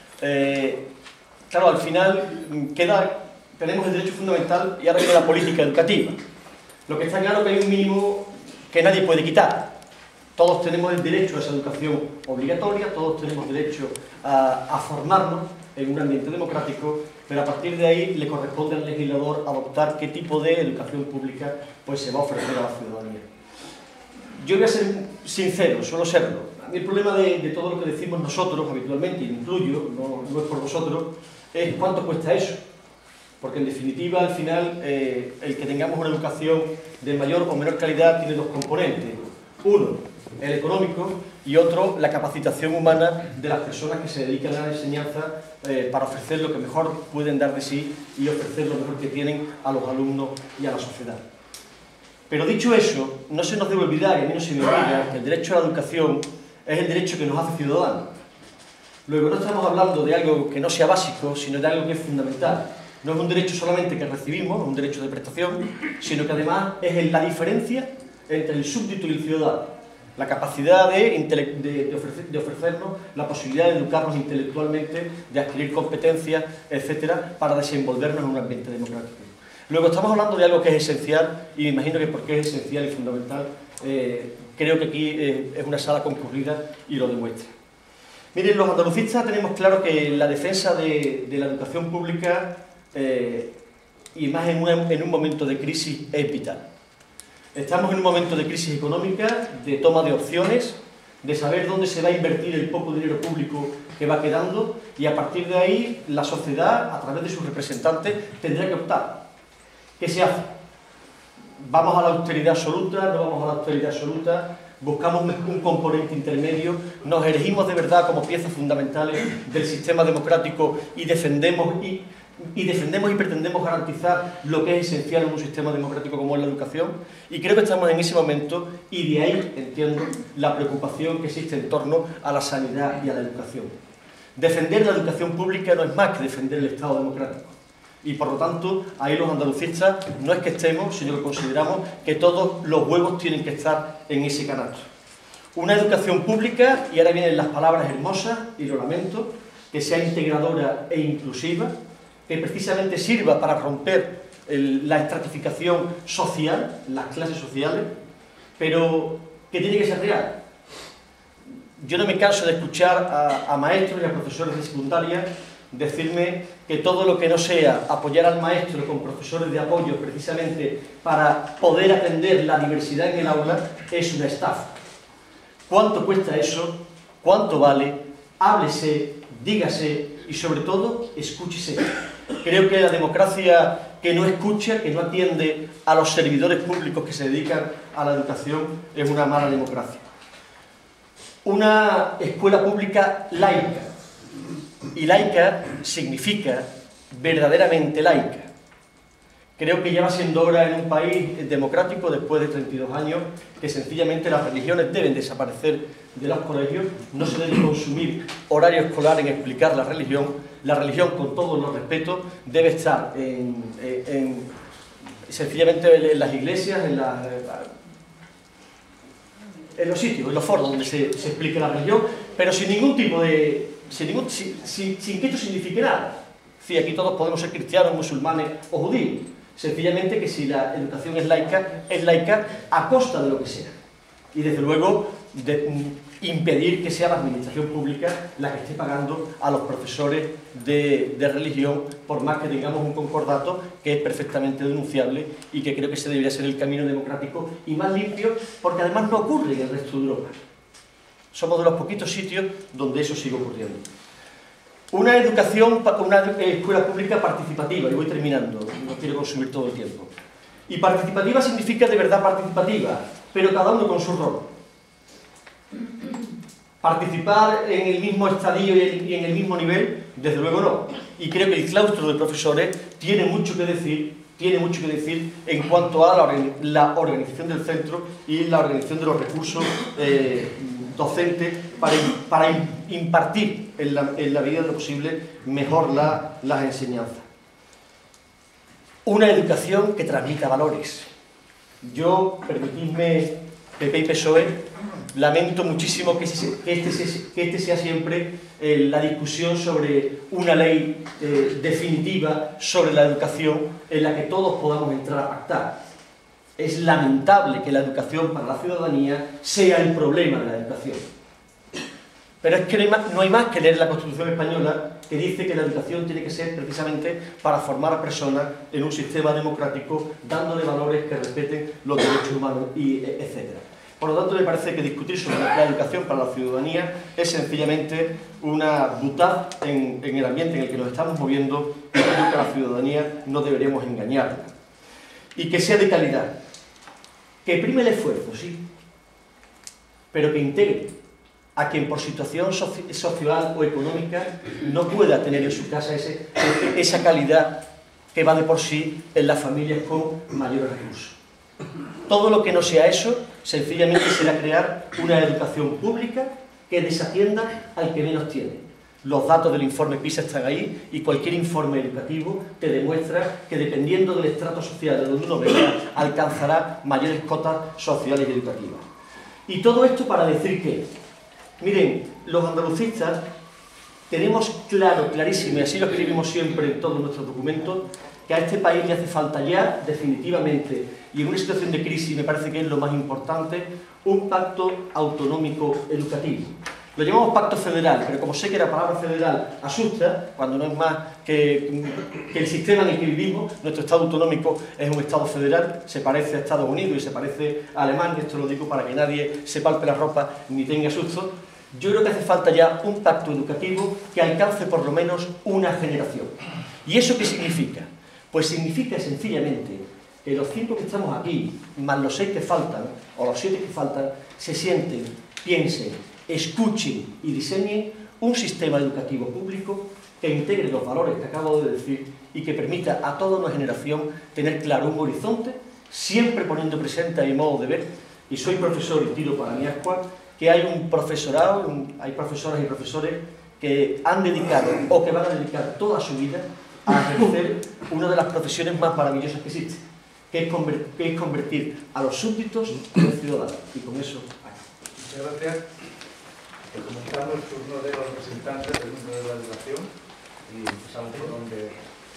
eh, claro, al final queda, tenemos el derecho fundamental y ahora viene la política educativa. Lo que está claro es que hay un mínimo que nadie puede quitar. Todos tenemos el derecho a esa educación obligatoria, todos tenemos derecho a, a formarnos en un ambiente democrático, pero a partir de ahí le corresponde al legislador adoptar qué tipo de educación pública pues, se va a ofrecer a la ciudadanía. Yo voy a ser sincero, suelo serlo. A mí el problema de, de todo lo que decimos nosotros habitualmente, y incluyo, no, no es por vosotros, es cuánto cuesta eso. Porque en definitiva, al final, eh, el que tengamos una educación de mayor o menor calidad tiene dos componentes. Uno, el económico, y otro, la capacitación humana de las personas que se dedican a la enseñanza eh, para ofrecer lo que mejor pueden dar de sí y ofrecer lo mejor que tienen a los alumnos y a la sociedad. Pero dicho eso, no se nos debe olvidar, y a mí no se me olvida, que el derecho a la educación es el derecho que nos hace ciudadanos. Luego no estamos hablando de algo que no sea básico, sino de algo que es fundamental. No es un derecho solamente que recibimos, un derecho de prestación, sino que además es la diferencia entre el súbdito y el ciudadano. La capacidad de, de, de, ofrecer, de ofrecernos la posibilidad de educarnos intelectualmente, de adquirir competencias, etcétera, para desenvolvernos en un ambiente democrático. Luego estamos hablando de algo que es esencial, y me imagino que porque es esencial y fundamental, eh, creo que aquí eh, es una sala concurrida y lo demuestra. Miren, los andalucistas tenemos claro que la defensa de, de la educación pública, eh, y más en, una, en un momento de crisis, es vital. Estamos en un momento de crisis económica, de toma de opciones, de saber dónde se va a invertir el poco dinero público que va quedando, y a partir de ahí la sociedad, a través de sus representantes, tendrá que optar. ¿Qué se hace? ¿Vamos a la austeridad absoluta? ¿No vamos a la austeridad absoluta? ¿Buscamos un componente intermedio? ¿Nos elegimos de verdad como piezas fundamentales del sistema democrático y defendemos y, y, defendemos y pretendemos garantizar lo que es esencial en un sistema democrático como es la educación? Y creo que estamos en ese momento, y de ahí entiendo la preocupación que existe en torno a la sanidad y a la educación. Defender la educación pública no es más que defender el Estado democrático. Y por lo tanto, ahí los andalucistas no es que estemos, sino que consideramos que todos los huevos tienen que estar en ese canasto. Una educación pública, y ahora vienen las palabras hermosas, y lo lamento, que sea integradora e inclusiva, que precisamente sirva para romper el, la estratificación social, las clases sociales, pero que tiene que ser real. yo no me canso de escuchar a, a maestros y a profesores de secundaria decirme que todo lo que no sea apoyar al maestro con profesores de apoyo precisamente para poder atender la diversidad en el aula es una estafa. ¿Cuánto cuesta eso? ¿Cuánto vale? Háblese, dígase y sobre todo escúchese. Creo que la democracia que no escucha, que no atiende a los servidores públicos que se dedican a la educación es una mala democracia. Una escuela pública laica. Y laica significa verdaderamente laica. Creo que ya va siendo hora en un país democrático, después de treinta y dos años, que sencillamente las religiones deben desaparecer de los colegios, no se debe consumir horario escolar en explicar la religión. La religión, con todos los respetos, debe estar en, en, en, sencillamente en las iglesias, en, la, en los sitios, en los foros donde se, se explica la religión, pero sin ningún tipo de... sin, ningún, sin, sin, sin que esto signifique nada. Sí, aquí todos podemos ser cristianos, musulmanes o judíos. Sencillamente que si la educación es laica, es laica a costa de lo que sea. Y desde luego de, mm, impedir que sea la administración pública la que esté pagando a los profesores de, de religión, por más que tengamos un concordato que es perfectamente denunciable y que creo que ese debería ser el camino democrático y más limpio, porque además no ocurre en el resto de Europa. Somos de los poquitos sitios donde eso sigue ocurriendo. Una educación, una escuela pública participativa, y voy terminando, no quiero consumir todo el tiempo. Y participativa significa de verdad participativa, pero cada uno con su rol. Participar en el mismo estadio y en el mismo nivel, desde luego no. Y creo que el claustro de profesores tiene mucho que decir, tiene mucho que decir en cuanto a la organización del centro y la organización de los recursos eh, docentes para, para impartir en la, en la medida de lo posible mejor la, las enseñanzas. Una educación que transmita valores. Yo, permitidme, P P y P S O E, lamento muchísimo que, que, este, sea, que este sea siempre eh, la discusión sobre una ley eh, definitiva sobre la educación en la que todos podamos entrar a pactar. Es lamentable que la educación para la ciudadanía sea el problema de la educación. Pero es que no hay, más, no hay más que leer la Constitución española, que dice que la educación tiene que ser precisamente para formar a personas en un sistema democrático, dándole valores que respeten los derechos humanos, y etcétera. Por lo tanto, me parece que discutir sobre la educación para la ciudadanía es sencillamente una butad en, en el ambiente en el que nos estamos moviendo, y creo que a la ciudadanía no deberíamos engañarla. Y que sea de calidad. Que prime el esfuerzo, sí, pero que integre a quien por situación soci social o económica no pueda tener en su casa ese, esa calidad que va de por sí en las familias con mayores recursos. Todo lo que no sea eso, sencillamente será crear una educación pública que desatienda al que menos tiene. Los datos del informe PISA están ahí y cualquier informe educativo te demuestra que dependiendo del estrato social de donde uno venga, alcanzará mayores cotas sociales y educativas. Y todo esto para decir que, miren, los andalucistas tenemos claro, clarísimo, y así lo escribimos siempre en todos nuestros documentos, que a este país le hace falta ya, definitivamente, y en una situación de crisis me parece que es lo más importante, un pacto autonómico educativo. Lo llamamos pacto federal, pero como sé que la palabra federal asusta, cuando no es más que, que el sistema en el que vivimos, nuestro Estado autonómico es un Estado federal, se parece a Estados Unidos y se parece a Alemania, esto lo digo para que nadie se palpe la ropa ni tenga susto. Yo creo que hace falta ya un pacto educativo que alcance por lo menos una generación. ¿Y eso qué significa? Pues significa sencillamente que los cinco que estamos aquí, más los seis que faltan, o los siete que faltan, se sienten, piensen, escuchen y diseñen un sistema educativo público que integre los valores que acabo de decir y que permita a toda una generación tener claro un horizonte, siempre poniendo presente a mi modo de ver, y soy profesor y tiro para mi ascua, que hay un profesorado, un, hay profesoras y profesores que han dedicado o que van a dedicar toda su vida a ejercer una de las profesiones más maravillosas que existe, que es, convertir, que es convertir a los súbditos en ciudadanos. Y con eso... Muchas gracias. Pues comenzamos el turno de los representantes del mundo de la educación y empezamos por donde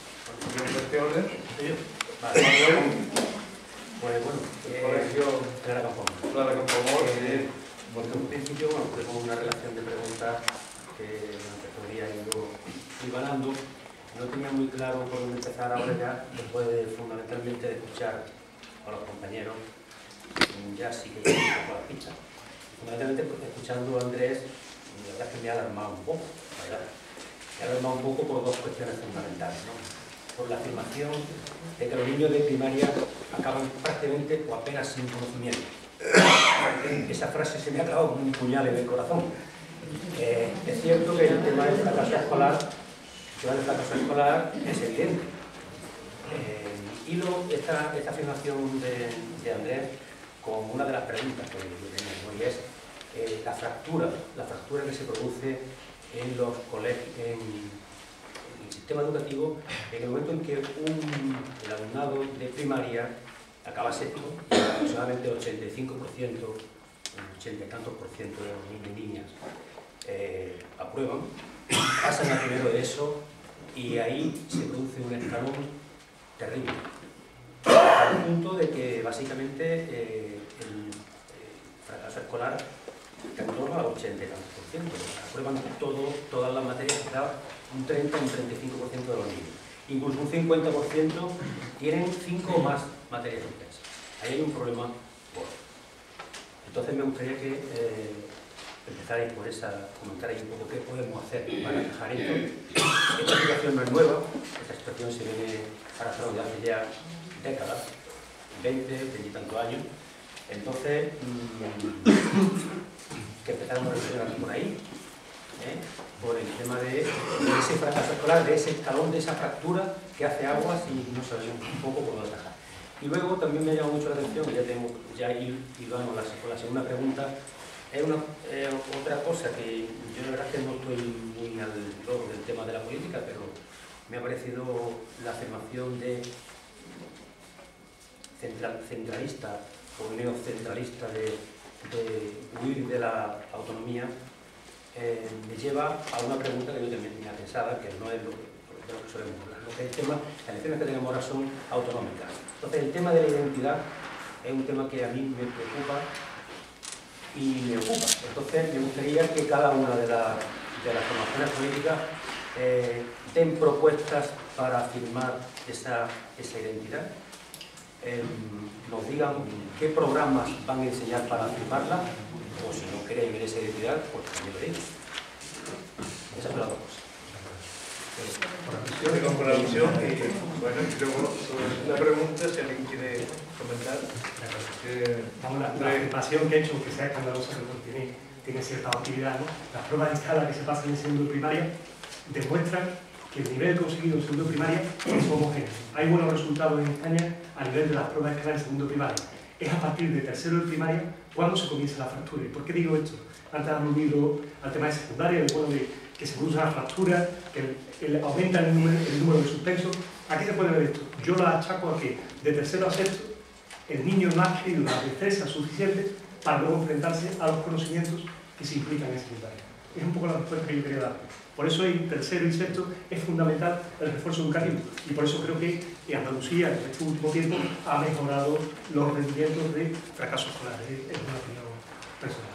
este orden. Vale, pues bueno, el colegio Clara Campoamor, Clara Campoamor, eh, Porque en un principio, bueno, fue como una relación de preguntas que durante todo el día he ido ganando. No tenía muy claro por dónde empezar ahora ya, después de, fundamentalmente de escuchar a los compañeros, ya sí que ya un poco la pista. Fundamentalmente escuchando a Andrés, la verdad es que me ha alarmado un poco, la verdad. Me ha alarmado un poco por dos cuestiones fundamentales, ¿no? Por la afirmación de que los niños de primaria acaban prácticamente o apenas sin conocimiento. Esa frase se me ha clavado como un puñal en el corazón. Eh, es cierto que el tema del fracaso escolar, el tema del fracaso escolar es evidente. Eh, hilo esta, esta afirmación de, de Andrés con una de las preguntas que tenemos, y es eh, la fractura, la fractura que se produce en los colegios, en, en el sistema educativo, en el momento en que un, el alumnado de primaria acaba séptimo, y aproximadamente ochenta y cinco por ciento, ochenta y tantos por ciento de los niños y niñas eh, aprueban, pasan a primero de eso y ahí se produce un escalón terrible, al punto de que básicamente eh, el, el fracaso escolar está en torno al ochenta y tantos por ciento, aprueban todo, todas las materias, quizá un treinta o un treinta y cinco por ciento de los niños. Incluso un cincuenta por ciento tienen cinco o más materias suspensas. Ahí hay un problema gordo. Entonces me gustaría que eh, empezarais por esa, comentarais un poco qué podemos hacer para dejar esto. Esta situación no es nueva, esta situación se viene arrastrando hace ya décadas, veinte, veinte y tantos años. Entonces, mmm, que empezáramos a reflexionar por ahí. ¿Eh? Por el tema de, de ese fracaso escolar, de ese escalón, de esa fractura que hace aguas y no sabemos un poco por dónde atajar. Y luego también me ha llamado mucho la atención, ya tengo ya ido con la, con la segunda pregunta, es una, eh, otra cosa que yo la verdad es que no estoy muy al loro del tema de la política, pero me ha parecido la afirmación de central, centralista o neocentralista de, de huir de la autonomía. Eh, me lleva a una pregunta que yo también tenía pensada, que no es lo que, de lo que solemos hablar. Lo que el tema, las elecciones que tenemos ahora son autonómicas. Entonces, el tema de la identidad es un tema que a mí me preocupa y me ocupa. Entonces, me gustaría que cada una de, la, de las formaciones políticas eh, den propuestas para afirmar esa, esa identidad. Eh, nos digan qué programas van a enseñar para afirmarla, o si no creen en esa identidad, pues también lo digo. Esas son las dos cosas. Yo digo por la alusión y, bueno, y luego sobre la pregunta, si alguien quiere comentar. Eh, Vamos, la, la afirmación que he hecho, que sea escandalosa, que tiene, tiene cierta actividad, ¿no? Las pruebas de escala que se pasan en segundo de primaria demuestran que el nivel conseguido en segundo de primaria es homogéneo. Hay buenos resultados en España a nivel de las pruebas de escala en segundo de primaria. Es a partir de tercero de primaria cuando se comienza la fractura. ¿Y por qué digo esto? Antes han aludido al tema de secundaria, de, bueno, de que se produce una fractura, que el, el, aumenta el número, el número de suspensos. Aquí se puede ver esto. Yo lo achaco a que de tercero a sexto el niño no ha adquirido la destreza suficiente para luego enfrentarse a los conocimientos que se implican en secundaria. Es un poco la respuesta que yo quería dar. Por eso en tercero y sexto es fundamental el refuerzo educativo y por eso creo que Andalucía en este último tiempo ha mejorado los rendimientos de fracaso escolar. Es una opinión personal,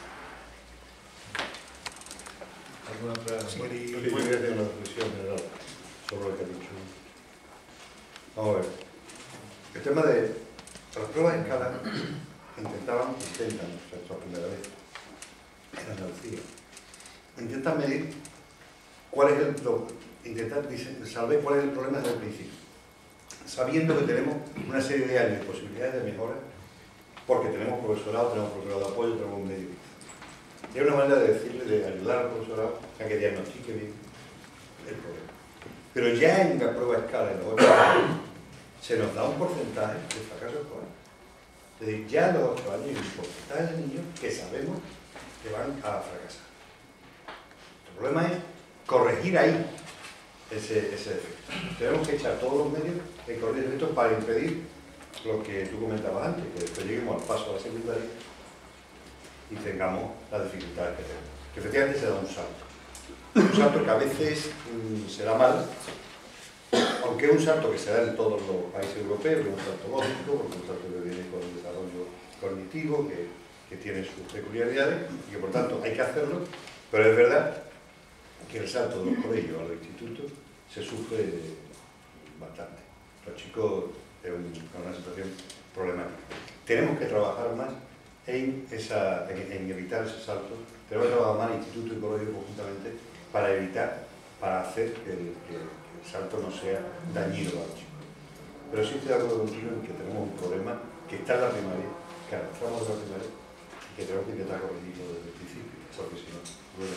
¿no? ¿Alguna otra? Sí, yo quería hacer una reflexión general sobre lo que ha dicho. Vamos a ver. El tema de las pruebas de escala intentaban, intentan, o sea, por primera vez en Andalucía, intentan medir cuál es el lo, intentar saber cuál es el problema desde el principio, sabiendo que tenemos una serie de años de posibilidades de mejora, porque tenemos profesorado, tenemos profesorado de apoyo, tenemos un medio. Y hay una manera de decirle, de ayudar al profesorado a que diagnostique bien el problema. Pero ya en la prueba de escala, en los ocho años, se nos da un porcentaje de fracaso escolar. Es decir, ya en los ocho años hay un porcentaje de niños que sabemos que van a fracasar. El problema es corregir ahí ese, ese defecto. Tenemos que echar todos los medios de corregir defectos para impedir lo que tú comentabas antes, que después lleguemos al paso a la secundaria y tengamos las dificultades que tenemos. Que efectivamente se da un salto. Un salto que a veces mmm, se da mal, aunque es un salto que se da en todos los países europeos, que es un salto lógico, porque es un salto que viene con el desarrollo cognitivo, que que tiene sus peculiaridades y que por tanto hay que hacerlo, pero es verdad que el salto de los colegios a los institutos se sufre bastante. Los chicos es una situación problemática. Tenemos que trabajar más en, esa, en, en evitar ese salto, tenemos que trabajar más en instituto y colegio conjuntamente para evitar, para hacer que el, que el salto no sea dañino a los chicos. Pero sí estoy de acuerdo contigo en que tenemos un problema que está en la primaria, que arrastramos de la primaria y que tenemos que intentar corregirlo desde el principio, porque si no, duele.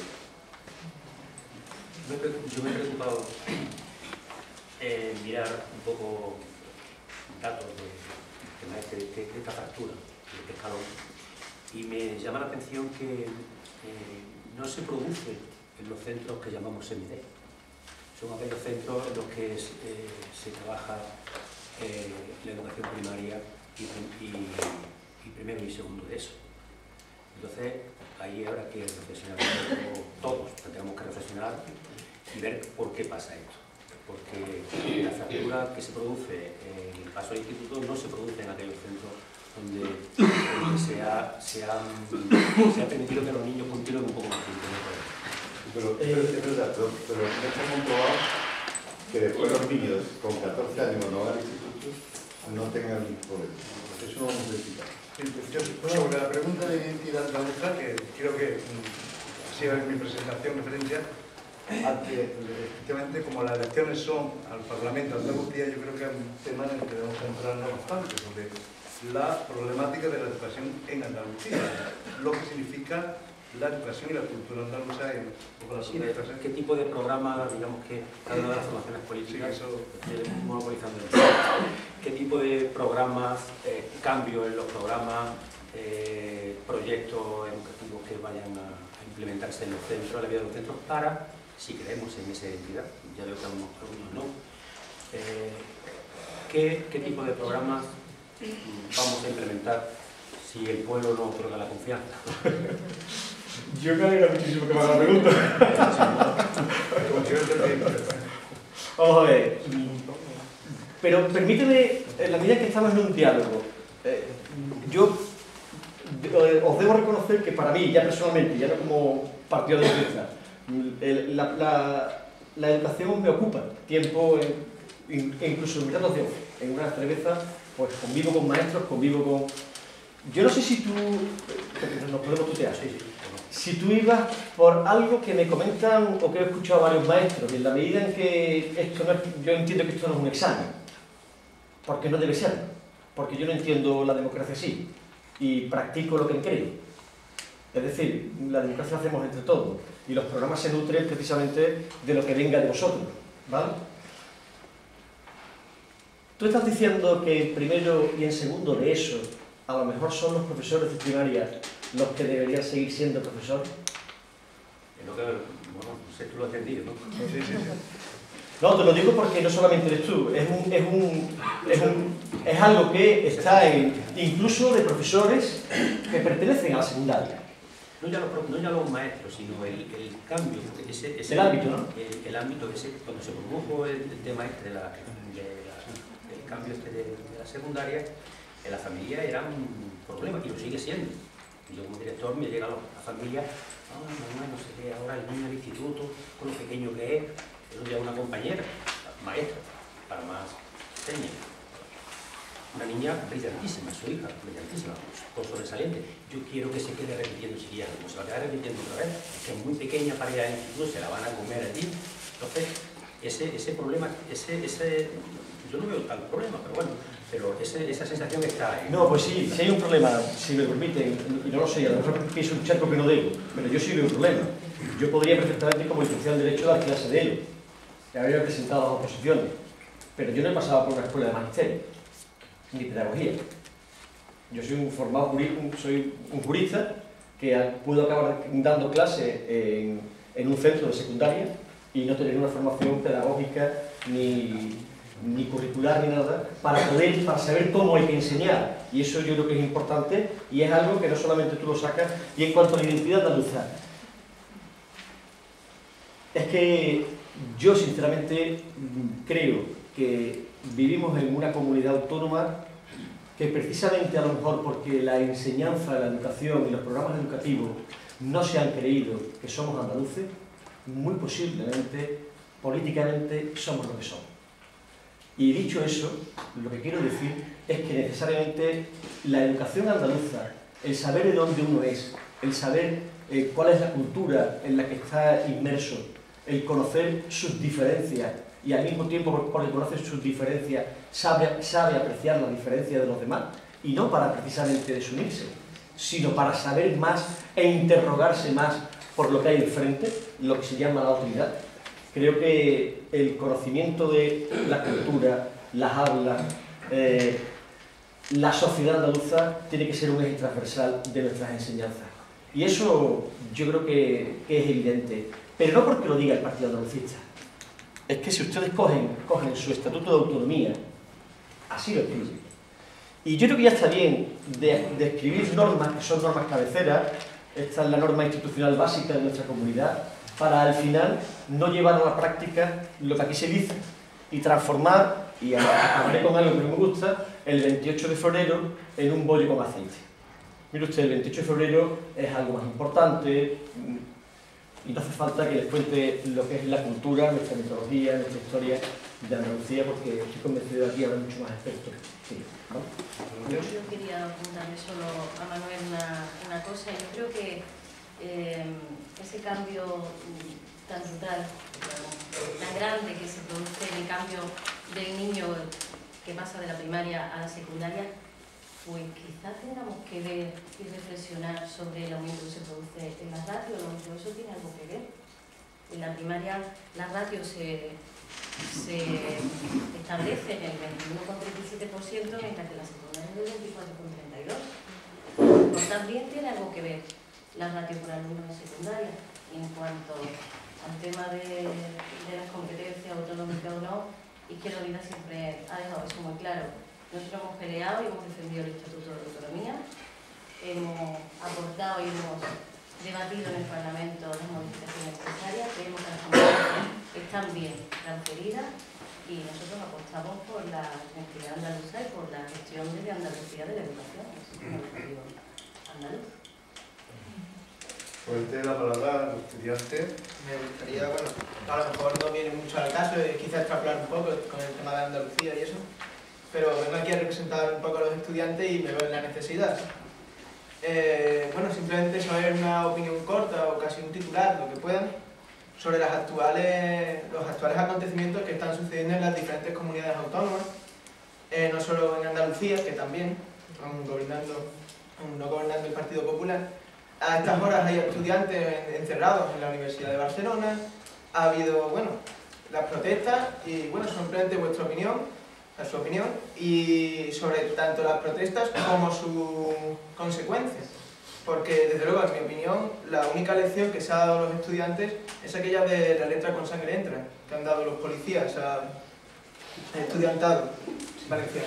Yo me he preocupado en mirar un poco datos de, de, de, de esta factura, de este escalón, y me llama la atención que eh, no se produce en los centros que llamamos semide. Son aquellos centros en los que es, eh, se trabaja eh, la educación primaria y, y, y primero y segundo de eso. Entonces, ahí habrá que reflexionar todos, tenemos que reflexionar y ver por qué pasa esto. Porque la fractura que se produce en el paso al instituto no se produce en aquellos centros donde, donde se, ha, se, ha, se ha permitido que los niños continúen un poco más tiempo. Pero, pero es verdad, pero, pero está comprobado que después los niños con catorce años cuando van al instituto no tengan ningún problema. Eso no vamos a verificar. Yo, sobre la pregunta de identidad andaluza, que creo que ha sido en mi presentación referencia, a que efectivamente como las elecciones son al Parlamento de Andalucía, yo creo que es un tema en el que debemos centrarnos bastante sobre la problemática de la educación en Andalucía, lo que significa la educación y la cultura andaluza en la sí, ¿qué tipo de programas, digamos que cada una de las formaciones políticas, sí, eso... monopolizando el qué tipo de programas, eh, cambios en los programas, eh, proyectos educativos que vayan a, a implementarse en los centros, en la vida de los centros, para, si creemos en esa identidad, ya veo que algunos, algunos no, eh, ¿qué, qué tipo de programas vamos a implementar si el pueblo no otorga la confianza? Yo me alegra muchísimo que me haga la pregunta. Vamos a ver. Pero permíteme, en la medida que estamos en un diálogo, eh, yo eh, os debo reconocer que para mí, ya personalmente, ya no como partido de defensa, la, la, la educación me ocupa tiempo, en, incluso en mi situación, en una cerveza, pues convivo con maestros, convivo con... Yo no sé si tú, nos podemos tutear, sí, sí. Si tú ibas por algo que me comentan o que he escuchado a varios maestros, y en la medida en que esto no es, yo entiendo que esto no es un examen, porque no debe ser, porque yo no entiendo la democracia así, y practico lo que creo. Es decir, la democracia la hacemos entre todos, y los programas se nutren precisamente de lo que venga de vosotros, ¿vale? Tú estás diciendo que en primero y en segundo de eso, a lo mejor son los profesores de primaria los que deberían seguir siendo profesores. Es lo que, bueno, no sé, tú lo has entendido, ¿no? Sí, sí, sí. No, te lo digo porque no solamente eres tú, es, un, es, un, es, un, es algo que está en, incluso de profesores que pertenecen a la secundaria. No ya los, no ya los maestros, sino el, el cambio, ese, ese, el ámbito, ¿no? El, el ámbito, ese, cuando se produjo el, el tema este de la, de la, del cambio este de, de la secundaria, en la familia era un problema, y lo sigue siendo. Yo como director me llega a la familia, ah, mamá, no sé qué, ahora el niño del instituto, con lo pequeño que es, pero ya una compañera, maestra, para más técnica. Una niña brillantísima, su hija, brillantísima, con sobresaliente. Yo quiero que se quede repitiendo enseguida, como se va a quedar repitiendo otra vez, que es muy pequeña para ir al instituto, se la van a comer allí. Entonces, ese, ese problema, ese, ese, yo no veo tal problema, pero bueno, pero ese, esa sensación está ahí. No, pues sí, si hay un problema, si me permiten, y no lo sé, a lo mejor pienso un charco que no debo, pero yo sí veo un problema. Yo podría perfectamente, como licenciado en Derecho, dar clase de ello. Que habría presentado las oposiciones, pero yo no he pasado por una escuela de magisterio, ni pedagogía. Yo soy un formado jurista, soy un jurista que puedo acabar dando clase en, en un centro de secundaria y no tener una formación pedagógica ni, ni curricular ni nada para poder, para saber cómo hay que enseñar. Y eso yo creo que es importante y es algo que no solamente tú lo sacas. Y en cuanto a la identidad andaluza, es que yo sinceramente creo que vivimos en una comunidad autónoma que que precisamente a lo mejor porque la enseñanza, la educación y los programas educativos no se han creído que somos andaluces, muy posiblemente, políticamente, somos lo que somos. Y dicho eso, lo que quiero decir es que necesariamente la educación andaluza, el saber de dónde uno es, el saber eh, cuál es la cultura en la que está inmerso, el conocer sus diferencias y al mismo tiempo porque conoce sus diferencias sabe, sabe apreciar la diferencia de los demás, y no para precisamente desunirse, sino para saber más e interrogarse más por lo que hay enfrente, lo que se llama la autoridad. Creo que el conocimiento de la cultura, las hablas, eh, la sociedad andaluza tiene que ser un eje transversal de nuestras enseñanzas. Y eso yo creo que, que es evidente, pero no porque lo diga el Partido Andalucista. Es que si ustedes cogen, cogen su Estatuto de Autonomía, así lo escriben. Y yo creo que ya está bien de, de escribir normas que son normas cabeceras. Esta es la norma institucional básica de nuestra comunidad, para al final no llevar a la práctica lo que aquí se dice y transformar, y acabaré con algo que me gusta, el veintiocho de febrero en un bollo con aceite. Mire usted, el veintiocho de febrero es algo más importante y no hace falta que les cuente lo que es la cultura, nuestra mitología, nuestra historia de Andalucía, porque estoy convencido de que aquí habrá mucho más expertos que yo, ¿no? Yo quería apuntarle solo a Manuel una, una cosa. Yo creo que eh, ese cambio tan brutal, tan grande que se produce en el cambio del niño que pasa de la primaria a la secundaria, pues quizás tengamos que ver y reflexionar sobre el aumento que se produce en las ratios. Eso tiene algo que ver. En la primaria las ratios se, se establecen en el veintiuno coma treinta y siete por ciento, mientras que en la secundaria es del veinticuatro coma treinta y dos por ciento. Pues también tiene algo que ver las ratios por alumnos de secundaria. Y en cuanto al tema de, de las competencias autonómicas o no, Izquierda Unida siempre ha dejado eso muy claro. Nosotros hemos peleado y hemos defendido el Estatuto de Autonomía, hemos aportado y hemos debatido en el Parlamento las modificaciones necesarias, creemos que las competencias están bien transferidas y nosotros apostamos por la identidad andaluza y por la gestión de Andalucía de la educación, el sistema educativo andaluz. Pues te la palabra al estudiante. Me gustaría, bueno, a lo mejor no viene mucho al caso, quizás extrapolar un poco con el tema de Andalucía y eso, pero vengo aquí a representar un poco a los estudiantes y me veo en la necesidad. Eh, bueno, simplemente saber una opinión corta o casi un titular, lo que puedan, sobre las actuales, los actuales acontecimientos que están sucediendo en las diferentes comunidades autónomas, eh, no solo en Andalucía, que también, aún gobernando, aún no gobernando el Partido Popular. A estas horas hay estudiantes encerrados en la Universidad de Barcelona, ha habido, bueno, las protestas y, bueno, simplemente vuestra opinión, a su opinión, y sobre tanto las protestas como sus consecuencias. Porque, desde luego, en mi opinión, la única lección que se ha dado a los estudiantes es aquella de la letra con sangre entra, que han dado los policías a estudiantado valenciano.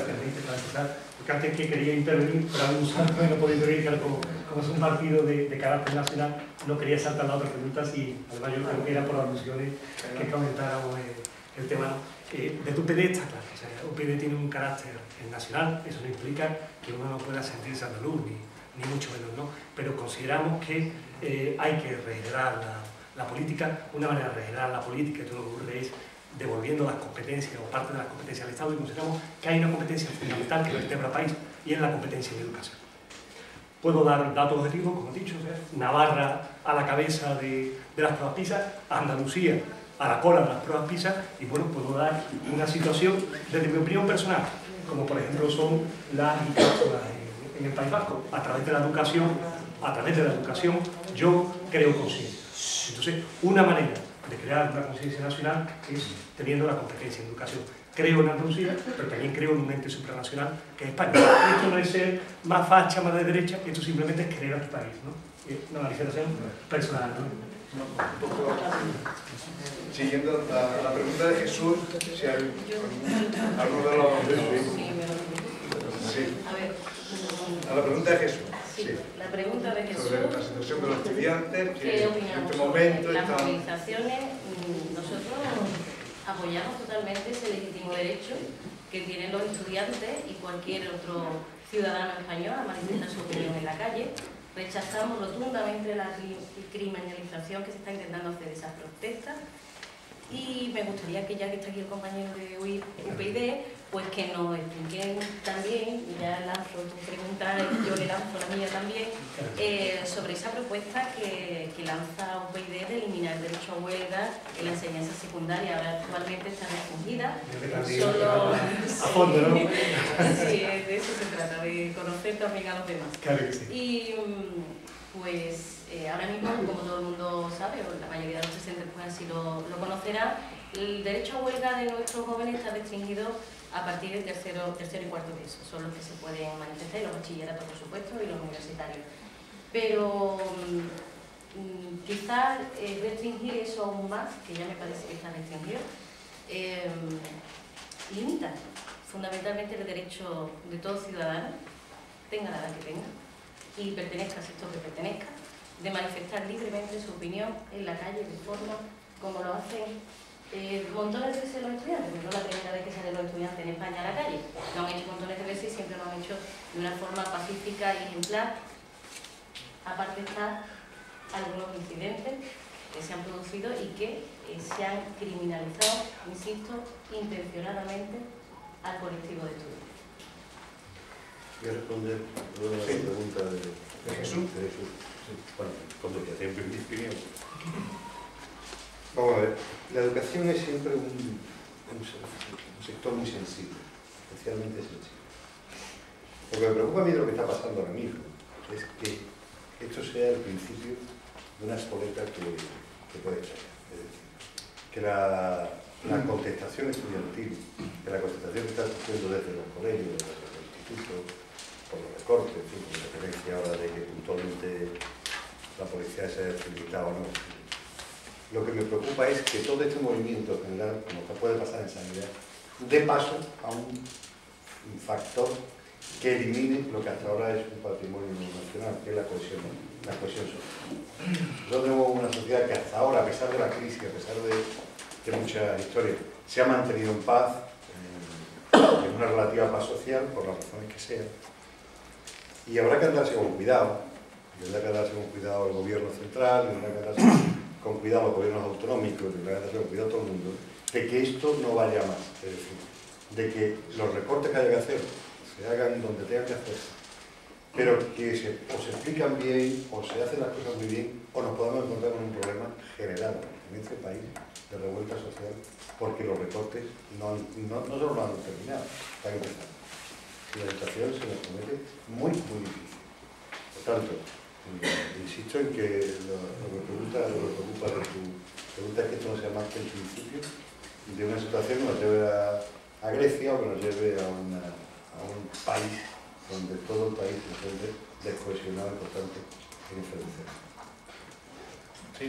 Porque antes que quería intervenir, pero aún no, no podía intervenir, claro, como, como es un partido de, de carácter nacional, no quería saltar las otras preguntas y además yo creo que era por alusiones que comentáramos el, el tema. Eh, de U P D está claro, o sea, U P D tiene un carácter nacional, eso no implica que uno no pueda sentirse andaluz, ni, ni mucho menos, ¿no? Pero consideramos que eh, hay que regenerar la, la política. Una manera de regenerar la política, y todo lo que ocurre es devolviendo las competencias o parte de las competencias al Estado, y consideramos que hay una competencia fundamental que vertebra el país y es la competencia de educación. Puedo dar datos objetivos, como he dicho, o sea, Navarra a la cabeza de, de las pruebas PISA, Andalucía a la cola de las pruebas PISA, y bueno, puedo dar una situación desde mi opinión personal, como por ejemplo son las infraestructuras en, en el País Vasco. A través de la educación, a través de la educación, yo creo conciencia. Entonces, una manera de crear una conciencia nacional es teniendo la competencia en educación. Creo en Andalucía, pero también creo en un ente supranacional que es España. Esto no es ser más facha, más de derecha, esto simplemente es querer a tu país, ¿no? Es una manifestación personal, ¿no? Un poco, siguiendo la, la pregunta de Jesús, si hay algo de los... Sí. A ver, a la pregunta de Jesús. sí, sí. La pregunta de Jesús, sobre la situación de los estudiantes, que ¿qué en opinamos este sobre momento las están... movilizaciones? Nosotros apoyamos totalmente ese legítimo derecho que tienen los estudiantes y cualquier otro ciudadano español a manifestar su opinión en la calle. Rechazamos rotundamente la criminalización que se está intentando hacer de esas protestas y me gustaría que, ya que está aquí el compañero de U P y D, pues que nos expliquen también, ya lanzo tu pregunta, yo le lanzo la mía también, eh, sobre esa propuesta que, que lanza U P y D de eliminar el derecho a huelga en la enseñanza secundaria. Ahora actualmente está restringida, solo... A fondo, ¿no? Sí, de eso se trata, de conocer también a los demás. Claro que sí. Y pues eh, ahora mismo, como todo el mundo sabe, o la mayoría de los presentes pues así lo, lo conocerán, el derecho a huelga de nuestros jóvenes está restringido a partir del tercero, tercero y cuarto de eso. Son los que se pueden manifestar, los bachilleratos por supuesto y los universitarios. Pero mmm, quizás eh, restringir eso aún más, que ya me parece que está restringido, eh, limita fundamentalmente el derecho de todo ciudadano, tenga la edad que tenga, y pertenezca al sector que pertenezca, de manifestar libremente su opinión en la calle de forma como lo hacen eh, montones de veces los estudiantes, pero no la primera vez que salen los estudiantes en España a la calle. Lo han hecho montones de veces y siempre lo han hecho de una forma pacífica y ejemplar. Aparte están algunos incidentes que se han producido y que eh, se han criminalizado, insisto, intencionadamente al colectivo de estudiantes. Voy a responder a la sí. pregunta de, de Jesús. De Jesús. Sí. Bueno, cuando ya siempre mi opinión. Vamos a ver, la educación es siempre un, un, un sector muy sensible, especialmente sensible. Lo que me preocupa a mí de lo que está pasando ahora mismo es que esto sea el principio de una espoleta que, que puede estallar. Es decir, que la, la contestación estudiantil, que la contestación que está surgiendo desde los colegios, desde los institutos, por los recortes, en fin, con referencia ahora de que puntualmente la policía se haya limitado o no. Lo que me preocupa es que todo este movimiento general, como que puede pasar en sanidad, dé paso a un, un factor que elimine lo que hasta ahora es un patrimonio nacional, que es la cohesión, la cohesión social. Nosotros tenemos una sociedad que hasta ahora, a pesar de la crisis, a pesar de, de muchas historias, se ha mantenido en paz, en, en una relativa paz social, por las razones que sean. Y habrá que andarse con cuidado, y habrá que andarse con cuidado el gobierno central, y habrá que andarse con cuidado los gobiernos autonómicos, y habrá que andarse con cuidado todo el mundo, de que esto no vaya más, es decir, de que los recortes que haya que hacer se hagan donde tengan que hacerse, pero que se, o se explican bien, o se hacen las cosas muy bien, o nos podemos encontrar con un problema general en este país de revuelta social, porque los recortes no, no, no solo no han terminado, están empezando. Y la situación se nos comete muy, muy difícil. Por tanto, insisto en que lo, lo que pregunta, lo que preocupa de tu pregunta es que esto no sea más que el principio de una situación que nos lleve a, a Grecia o que nos lleve a, una, a un país donde todo el país se encuentre descohesionado y por tanto en influencia. Sí.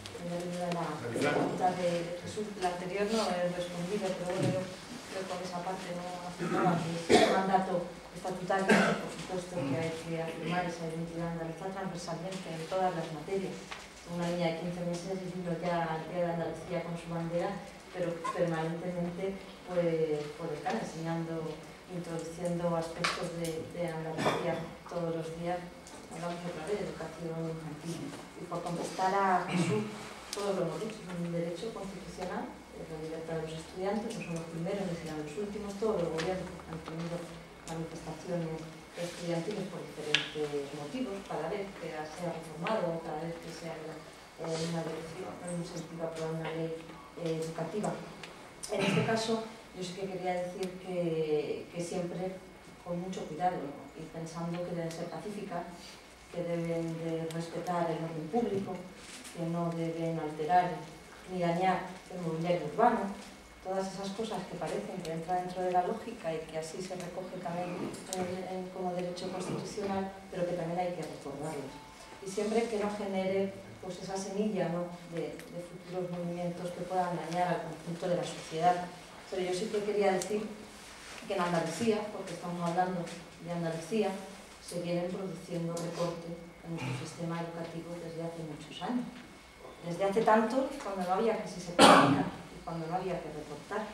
La pregunta de Jesús, la anterior no he respondido, pero bueno, yo creo que con esa parte no afirmaba que es un mandato estatutario, por supuesto que hay que afirmar esa identidad andaluza transversalmente en todas las materias. Una niña de quince meses y vino ya al día de Andalucía con su bandera, pero permanentemente pues, pues están enseñando, introduciendo aspectos de, de Andalucía todos los días. Hablamos otra vez de educación infantil. Y por contestar a Jesús, todos lo hemos dicho, es un derecho constitucional, es la libertad de los estudiantes, no son los primeros ni serán los últimos, todos los gobiernos han tenido manifestaciones estudiantiles por diferentes motivos, cada vez que sea reformado, cada vez que sea en una dirección, en un sentido aprobar una ley eh, educativa. En este caso, yo sí que quería decir que, que siempre con mucho cuidado, ¿no? Y pensando que deben ser pacíficas, que deben de respetar el orden público, que no deben alterar ni dañar el mobiliario urbano, todas esas cosas que parecen que entran dentro de la lógica y que así se recoge también en, en, como derecho constitucional, pero que también hay que recordarlos. Y siempre que no genere pues, esa semilla, ¿no? de, de futuros movimientos que puedan dañar al conjunto de la sociedad. Pero yo sí que quería decir que en Andalucía, porque estamos hablando de Andalucía, se vienen produciendo recortes en nuestro sistema educativo desde hace muchos años. Desde hace tanto, cuando no había crisis económica y cuando no había que recortar.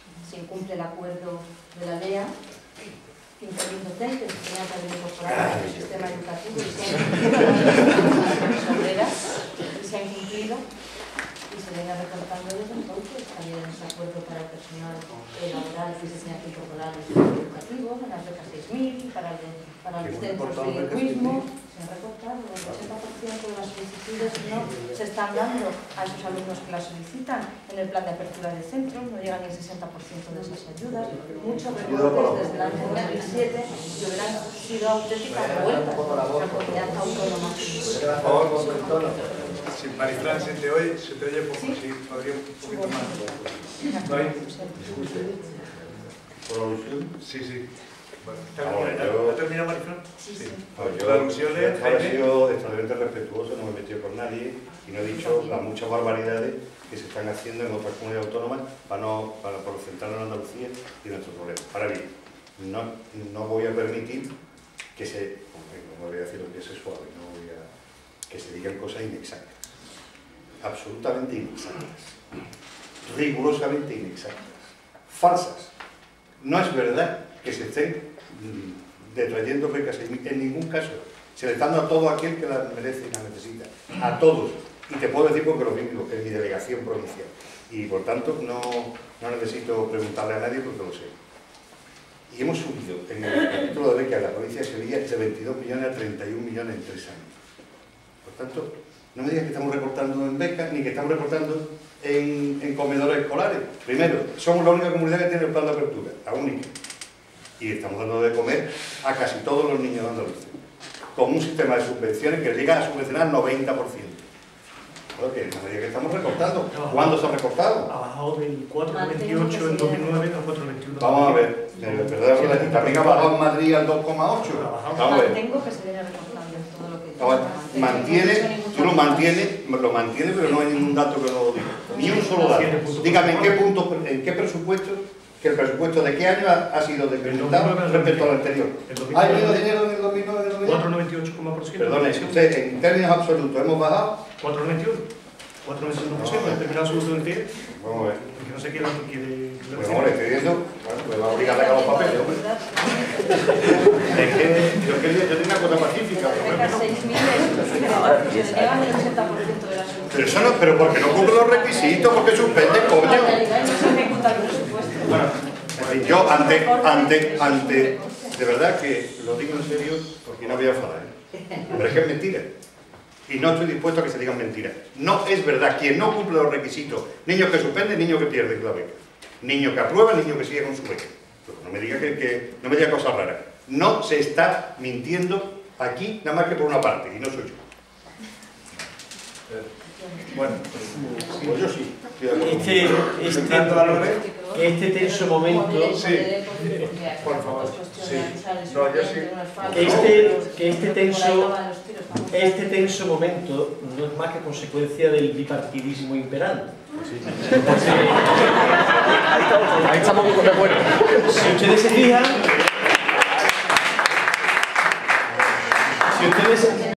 se incumple el acuerdo de la L E A, quince mil docentes que tenían que haber incorporado a nuestro sistema educativo y se han incumplido las obreras y se han incumplido y se viene recortando desde entonces. También en ese acuerdo para el personal laboral que se tenía que incorporar al sistema educativo, en las becas seis mil, para, el, para los centros de bilingüismo, se han recortado. El ochenta por ciento de las solicitudes no se están dando a esos alumnos que las solicitan. En el plan de apertura de centros no llega ni el sesenta por ciento de esas ayudas. Muchos recortes desde el año dos mil siete que hubieran sido auténticas revueltas en la comunidad autónoma. Por favor, con el tono. Si Marifran se te oye, se te oye poco, sí, sí podría un poquito más. ¿No hay? ¿Por alusión? Sí, sí. Bueno, Ahora, ¿ha yo- terminado Marifran? Sí, sí. Pues yo, ¿La alusión yo es, he Jaime? sido extraordinariamente respetuoso, no me he metido con nadie y no he dicho las muchas barbaridades que se están haciendo en otras comunidades autónomas para no para, por centrarnos en Andalucía y nuestros problemas. Ahora bien, no, no voy a permitir que se, no voy a decir lo que es suave, no voy a, que se digan cosas inexactas, absolutamente inexactas, rigurosamente inexactas, falsas. No es verdad que se estén mm, detrayendo becas en ningún caso. Se le está dando a todo aquel que las merece y las necesita. A todos. Y te puedo decir porque lo vivo en mi delegación provincial. Y por tanto no, no necesito preguntarle a nadie porque lo sé. Y hemos subido en el capítulo de becas de la provincia de Sevilla de veintidós millones a treinta y un millones en tres años. Por tanto, no me digas que estamos recortando en becas ni que estamos recortando en, en comedores escolares. Primero, somos la única comunidad que tiene el plan de apertura, la única. Y estamos dando de comer a casi todos los niños de Andalucía, con un sistema de subvenciones que llega a subvencionar el noventa por ciento. Claro que no me diga que estamos recortando. ¿Cuándo se ha recortado? Ha bajado del cuatro coma veintiocho en dos mil nueve al cuatro coma veintiuno. Vamos a ver, verdad, y también ha bajado en Madrid al dos coma ocho. Vamos a ver. Mantengo que se viene recortando en todo lo que... Vamos a ver. Mantiene, tú lo mantienes, lo mantienes, pero no hay ningún dato que lo diga. Ni un solo dato. Dígame en qué punto, en qué presupuesto, que el presupuesto de qué año ha, ha sido decrementado respecto al anterior. ¿Ha venido dinero en el dos mil nueve? cuatro coma noventa y ocho por ciento. Perdone, usted, en términos absolutos, ¿hemos bajado? cuatro coma veintiuno. cuatro coma veintiuno por ciento. En términos absolutos del diez. Vamos a ver. Porque no sé qué dato quiere... Pues no, le estoy viendo, bueno, me va a obligar a sacar los papeles, hombre. Es que yo quería, yo tenía una cosa pacífica, pero bueno, no. seis mil euros, se llevan el ochenta por ciento de la solución. Pero eso no, pero porque no cumple los requisitos, porque suspende, coño. La realidad no se ejecuta el presupuesto. Bueno, en fin, yo ante, ante, ante, de verdad que lo digo en serio, porque no voy a enfadar, ¿eh? Pero es que es mentira. Y no estoy dispuesto a que se digan mentiras. No es verdad. Quien no cumple los requisitos, niños que suspenden, niños que pierden la beca. Niño que aprueba, niño que sigue con su beca. Pero no me diga que, que no me diga cosas raras. No se está mintiendo aquí, nada más que por una parte, y no soy yo. Bueno, Pues yo sí. Este, este, este tenso momento, Sí, por favor. Sí. No, yo sí. este, que este tenso, este tenso momento no es más que consecuencia del bipartidismo imperante. Ahí estamos muy de acuerdo. Si ustedes se fijan,